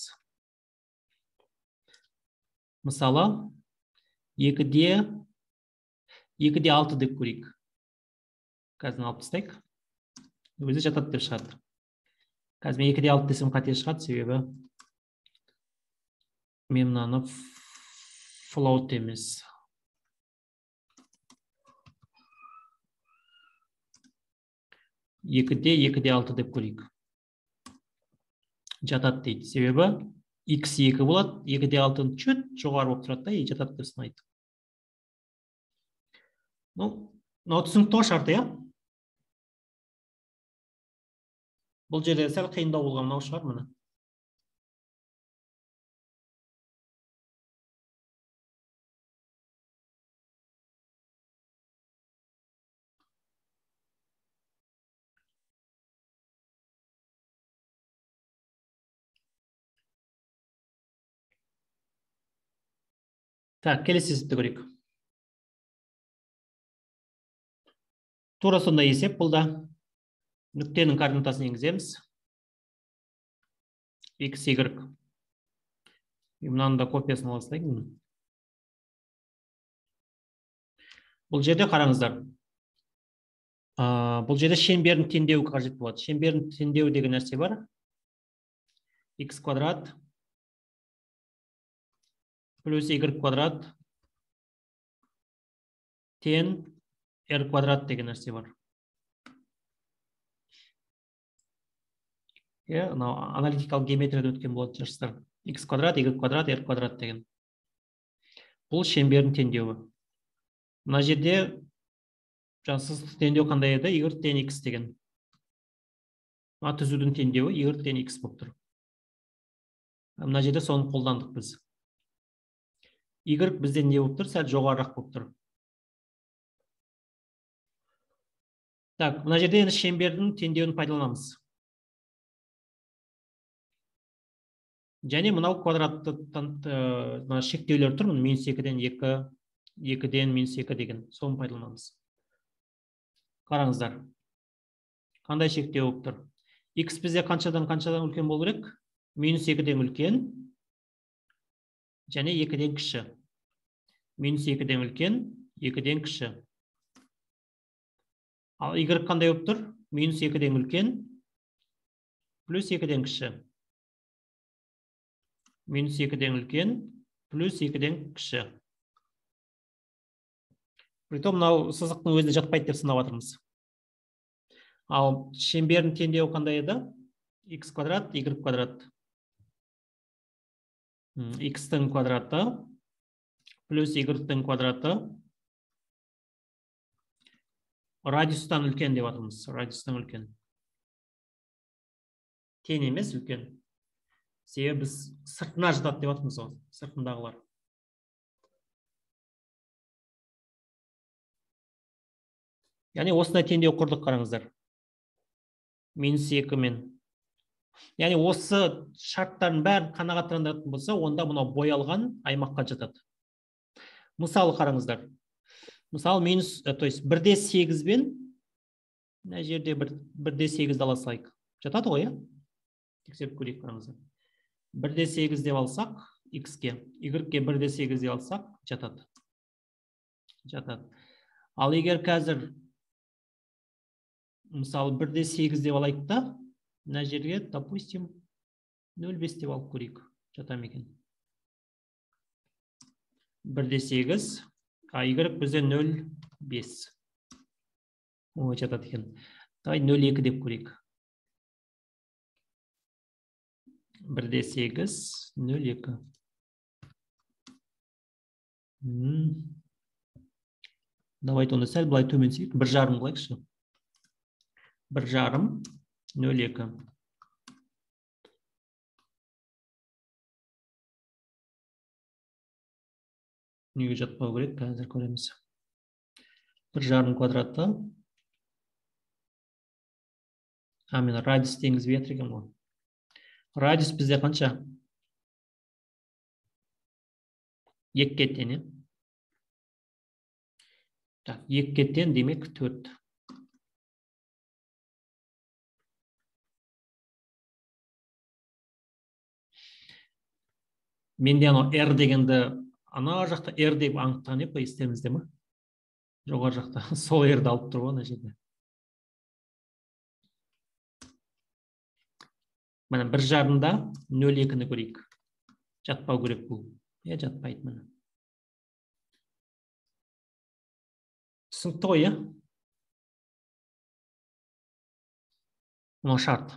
Мысалы, екіде екіде алты деп көрейік. Қазір алып тастайық. Өзі жатады деп шығады. Қазір мен екіде алты десем қате шығады, себебі мен мынаны float емес. екіде екіде алты деп көрейік. Жатады дейді. Себебі x екі болады, екіде алтының чөт жоғары болып тұрады да, и жатады деп санайды. Ну, мынау түсінікті ғой шарты, иә? Бұл жерде сәл қиындау болған мынау шығар мына. Так, келесі есепті көрейік. Тура сондай есеп бұл да. Нүктенің координатасын енгіземіз. X, Y. Мынаның да копиясын алыстайық. Бұл жерде қараңыздар. Бұл жерде шеңбердің теңдеуі қажет болады. Шеңбердің теңдеуі деген нәрсе бар. X квадрат плюс Y квадрат тең R квадрат деген нәрсе бар. Аналитикалық геометрияда өткен болады жарыстар. X квадрат, Y квадрат, R квадрат деген. Бұл шеңбердің теңдеуі. Мына жерде сызықтық теңдеу қандай еді? Y тең X деген. Мына түзудің теңдеуі Y тең X болып тұр. Мына жерде соны қолдандық біз. Y бізден не болып тұр? Сәл жоғарырақ болып тұр. Так, мына жерде енді шеңбердің теңдеуін пайдаланамыз. Және мынау квадратты шектеулер тұр, минус екіден екі, екіден минус екі деген. Соны пайдаланамыз. Қараңыздар. Қандай шектеу болып тұр? X бізде қаншадан қаншадан үлкен болу керек? Минус екіден үлкен, және екіден кіші. Минус екіден үлкен, екіден кіші. Ал Y қандай болып тұр? Минус екіден үлкен, плюс екіден кіші. Минус екіден үлкен, плюс екіден кіші. Притом, мынау сызықтың өзінде жатпайды деп сынап жатырмыз. Ал шеңбердің теңдеуі қандай еді? X квадрат, Y квадрат. X-тің квадраты плюс Y-тің квадраты радиустан үлкен деп атымыз. Радиустан үлкен. Тең емес, үлкен. Себебі біз сыртына жатады деп атымыз ғой, сыртындағылар. Яғни осындай теңдеу құрдық, қараңыздар. Минус екі мен. Яғни осы шарттардың бәрін қанағаттандыратын болса, онда мынау боялған аймаққа жатады. Мысалы қараңыздар. Мысалы минус, то есть бір де сегіз бен мына жерде бір де сегіз ала салайық. Жатады ғой, иә? Тексеріп көрейік, қараңыздар. бір де сегіз деп алсақ, X-ке, Y-ге бір де сегіз деп алсақ, жатады. Жатады. Ал егер қазір мысалы бір де сегіз деп алайық та, мына жерге, допустим, нөл бес деп алып көрейік. Жата ма екен? бір де сегіз, а Y бізде нөл бес. Ой, жатады екен. Давай нөл екі деп көрейік. бір де сегіз, нөл екі. Давайте оны сәл былай төменсек, бір жарым қылайықшы. бір жарым, нөл екі. Неге жатпау керек, қазір көреміз. бір жарым квадраты. А, мен радиус теңіз ветр екен ғой. Радиус бізде қанша? екіге тең, е? Так, екіге тең демек төрт. Менде анау R дегенді ана жақта R деп анықтаған еп, естеріңізде ме? Жоғары жақта сол R-ді алып тұр ғой ана жерде. Міне бір жарымда нөл екіні көрейік. Жатпау керек бұл. Е, жатпайды міне. Түсінікті ғой, е? Мынау шарт.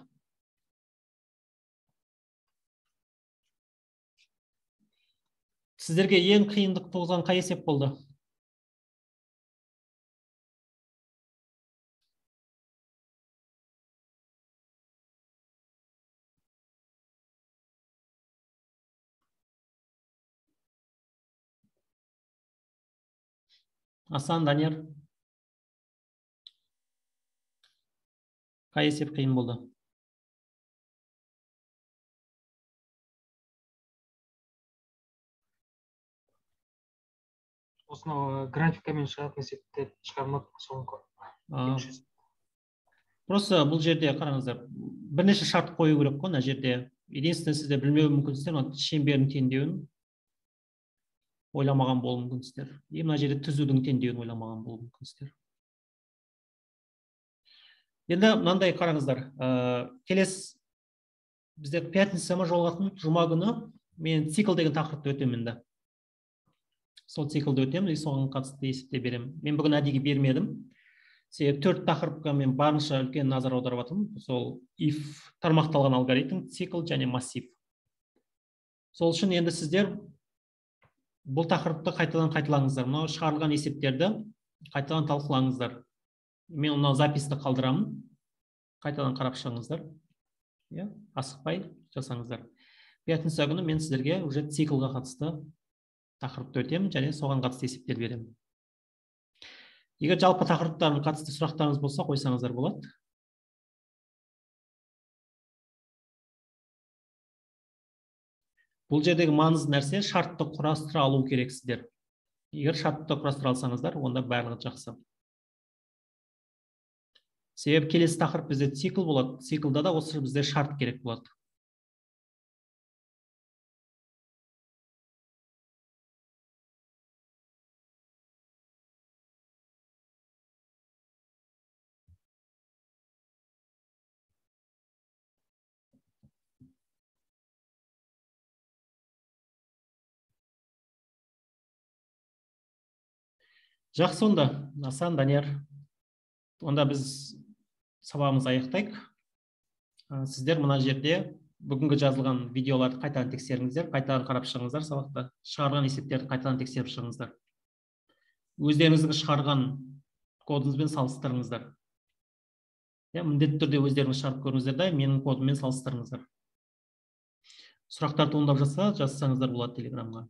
Сіздерге ең қиындық туғызған қай есеп болды? Асан, Данияр. Қай есеп қиын болды? Осынау графикамен шығатын есепті шығармадық соңғы. Просто бұл жерде қараңыздар, бірнеше шарт қою керек қой, мына жерде. Единственное, сізде білмеу мүмкінсіздер, шеңбердің теңдеуін ойламаған болу мүмкінсіздер. И мына жерде түзудің теңдеуін ойламаған болу мүмкінсіздер. Енді мынандай қараңыздар, келесі бізде пятница ма жолығатын жұма күні мен цикл деген тақырыпты өтемін енді. Сол циклды өтемін, и соған қатысты есепте беремін. Мен бүгін әдейі бермедім. Себебі төрт тақырыпқа мен барынша үлкен назар аударып жатырмын. Сол if тармақталған алгоритм, цикл және массив. Сол үшін енді сіздер бұл тақырыпты қайтадан қайталаңыздар. Мынау шығарылған есептерді қайтадан талқылаңыздар. Мен мынау записьті қалдырамын. Қайтадан қарап шығыңыздар. Иә, асықпай жасаңыздар. Пятница күні мен сіздерге уже циклға қатысты тақырыпты өтемін және соған қатысты есептер беремін. Егер жалпы тақырыптарын қатысты сұрақтарыңыз болса, қойсаңыздар болады. Бұл жердегі маңызды нәрсе шартты құрастыра алу керексіздер. Егер шартты құрастыра алсаңыздар, онда барлығы жақсы. Себебі келесі тақырып бізде цикл болады. Циклда да осы бізде шарт керек болады. Жақсы онда, Асан, Данияр. Онда біз сабағымызды аяқтайық. Сіздер мына жерде бүгінгі жазылған видеоларды қайтадан тексеріңіздер, қайтадан қарап шығыңыздар, сабақта шығарған есептерді қайтадан тексеріп шығыңыздар. Өздеріңіздің шығарған кодыңызбен салыстырыңыздар. Міндетті түрде өздеріңіз шығарып көріңіздер да менің кодыммен салыстырыңыздар. Сұрақтар туындап жатса, жазсаңыздар болады Телеграмға.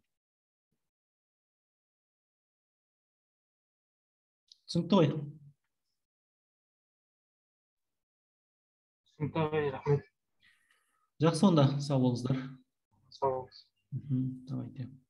Түсінікті ғой? түсінікті, рахмет. Жақсы, онда сау болыңыздар. Сау болыңыз. Мгм, давайте.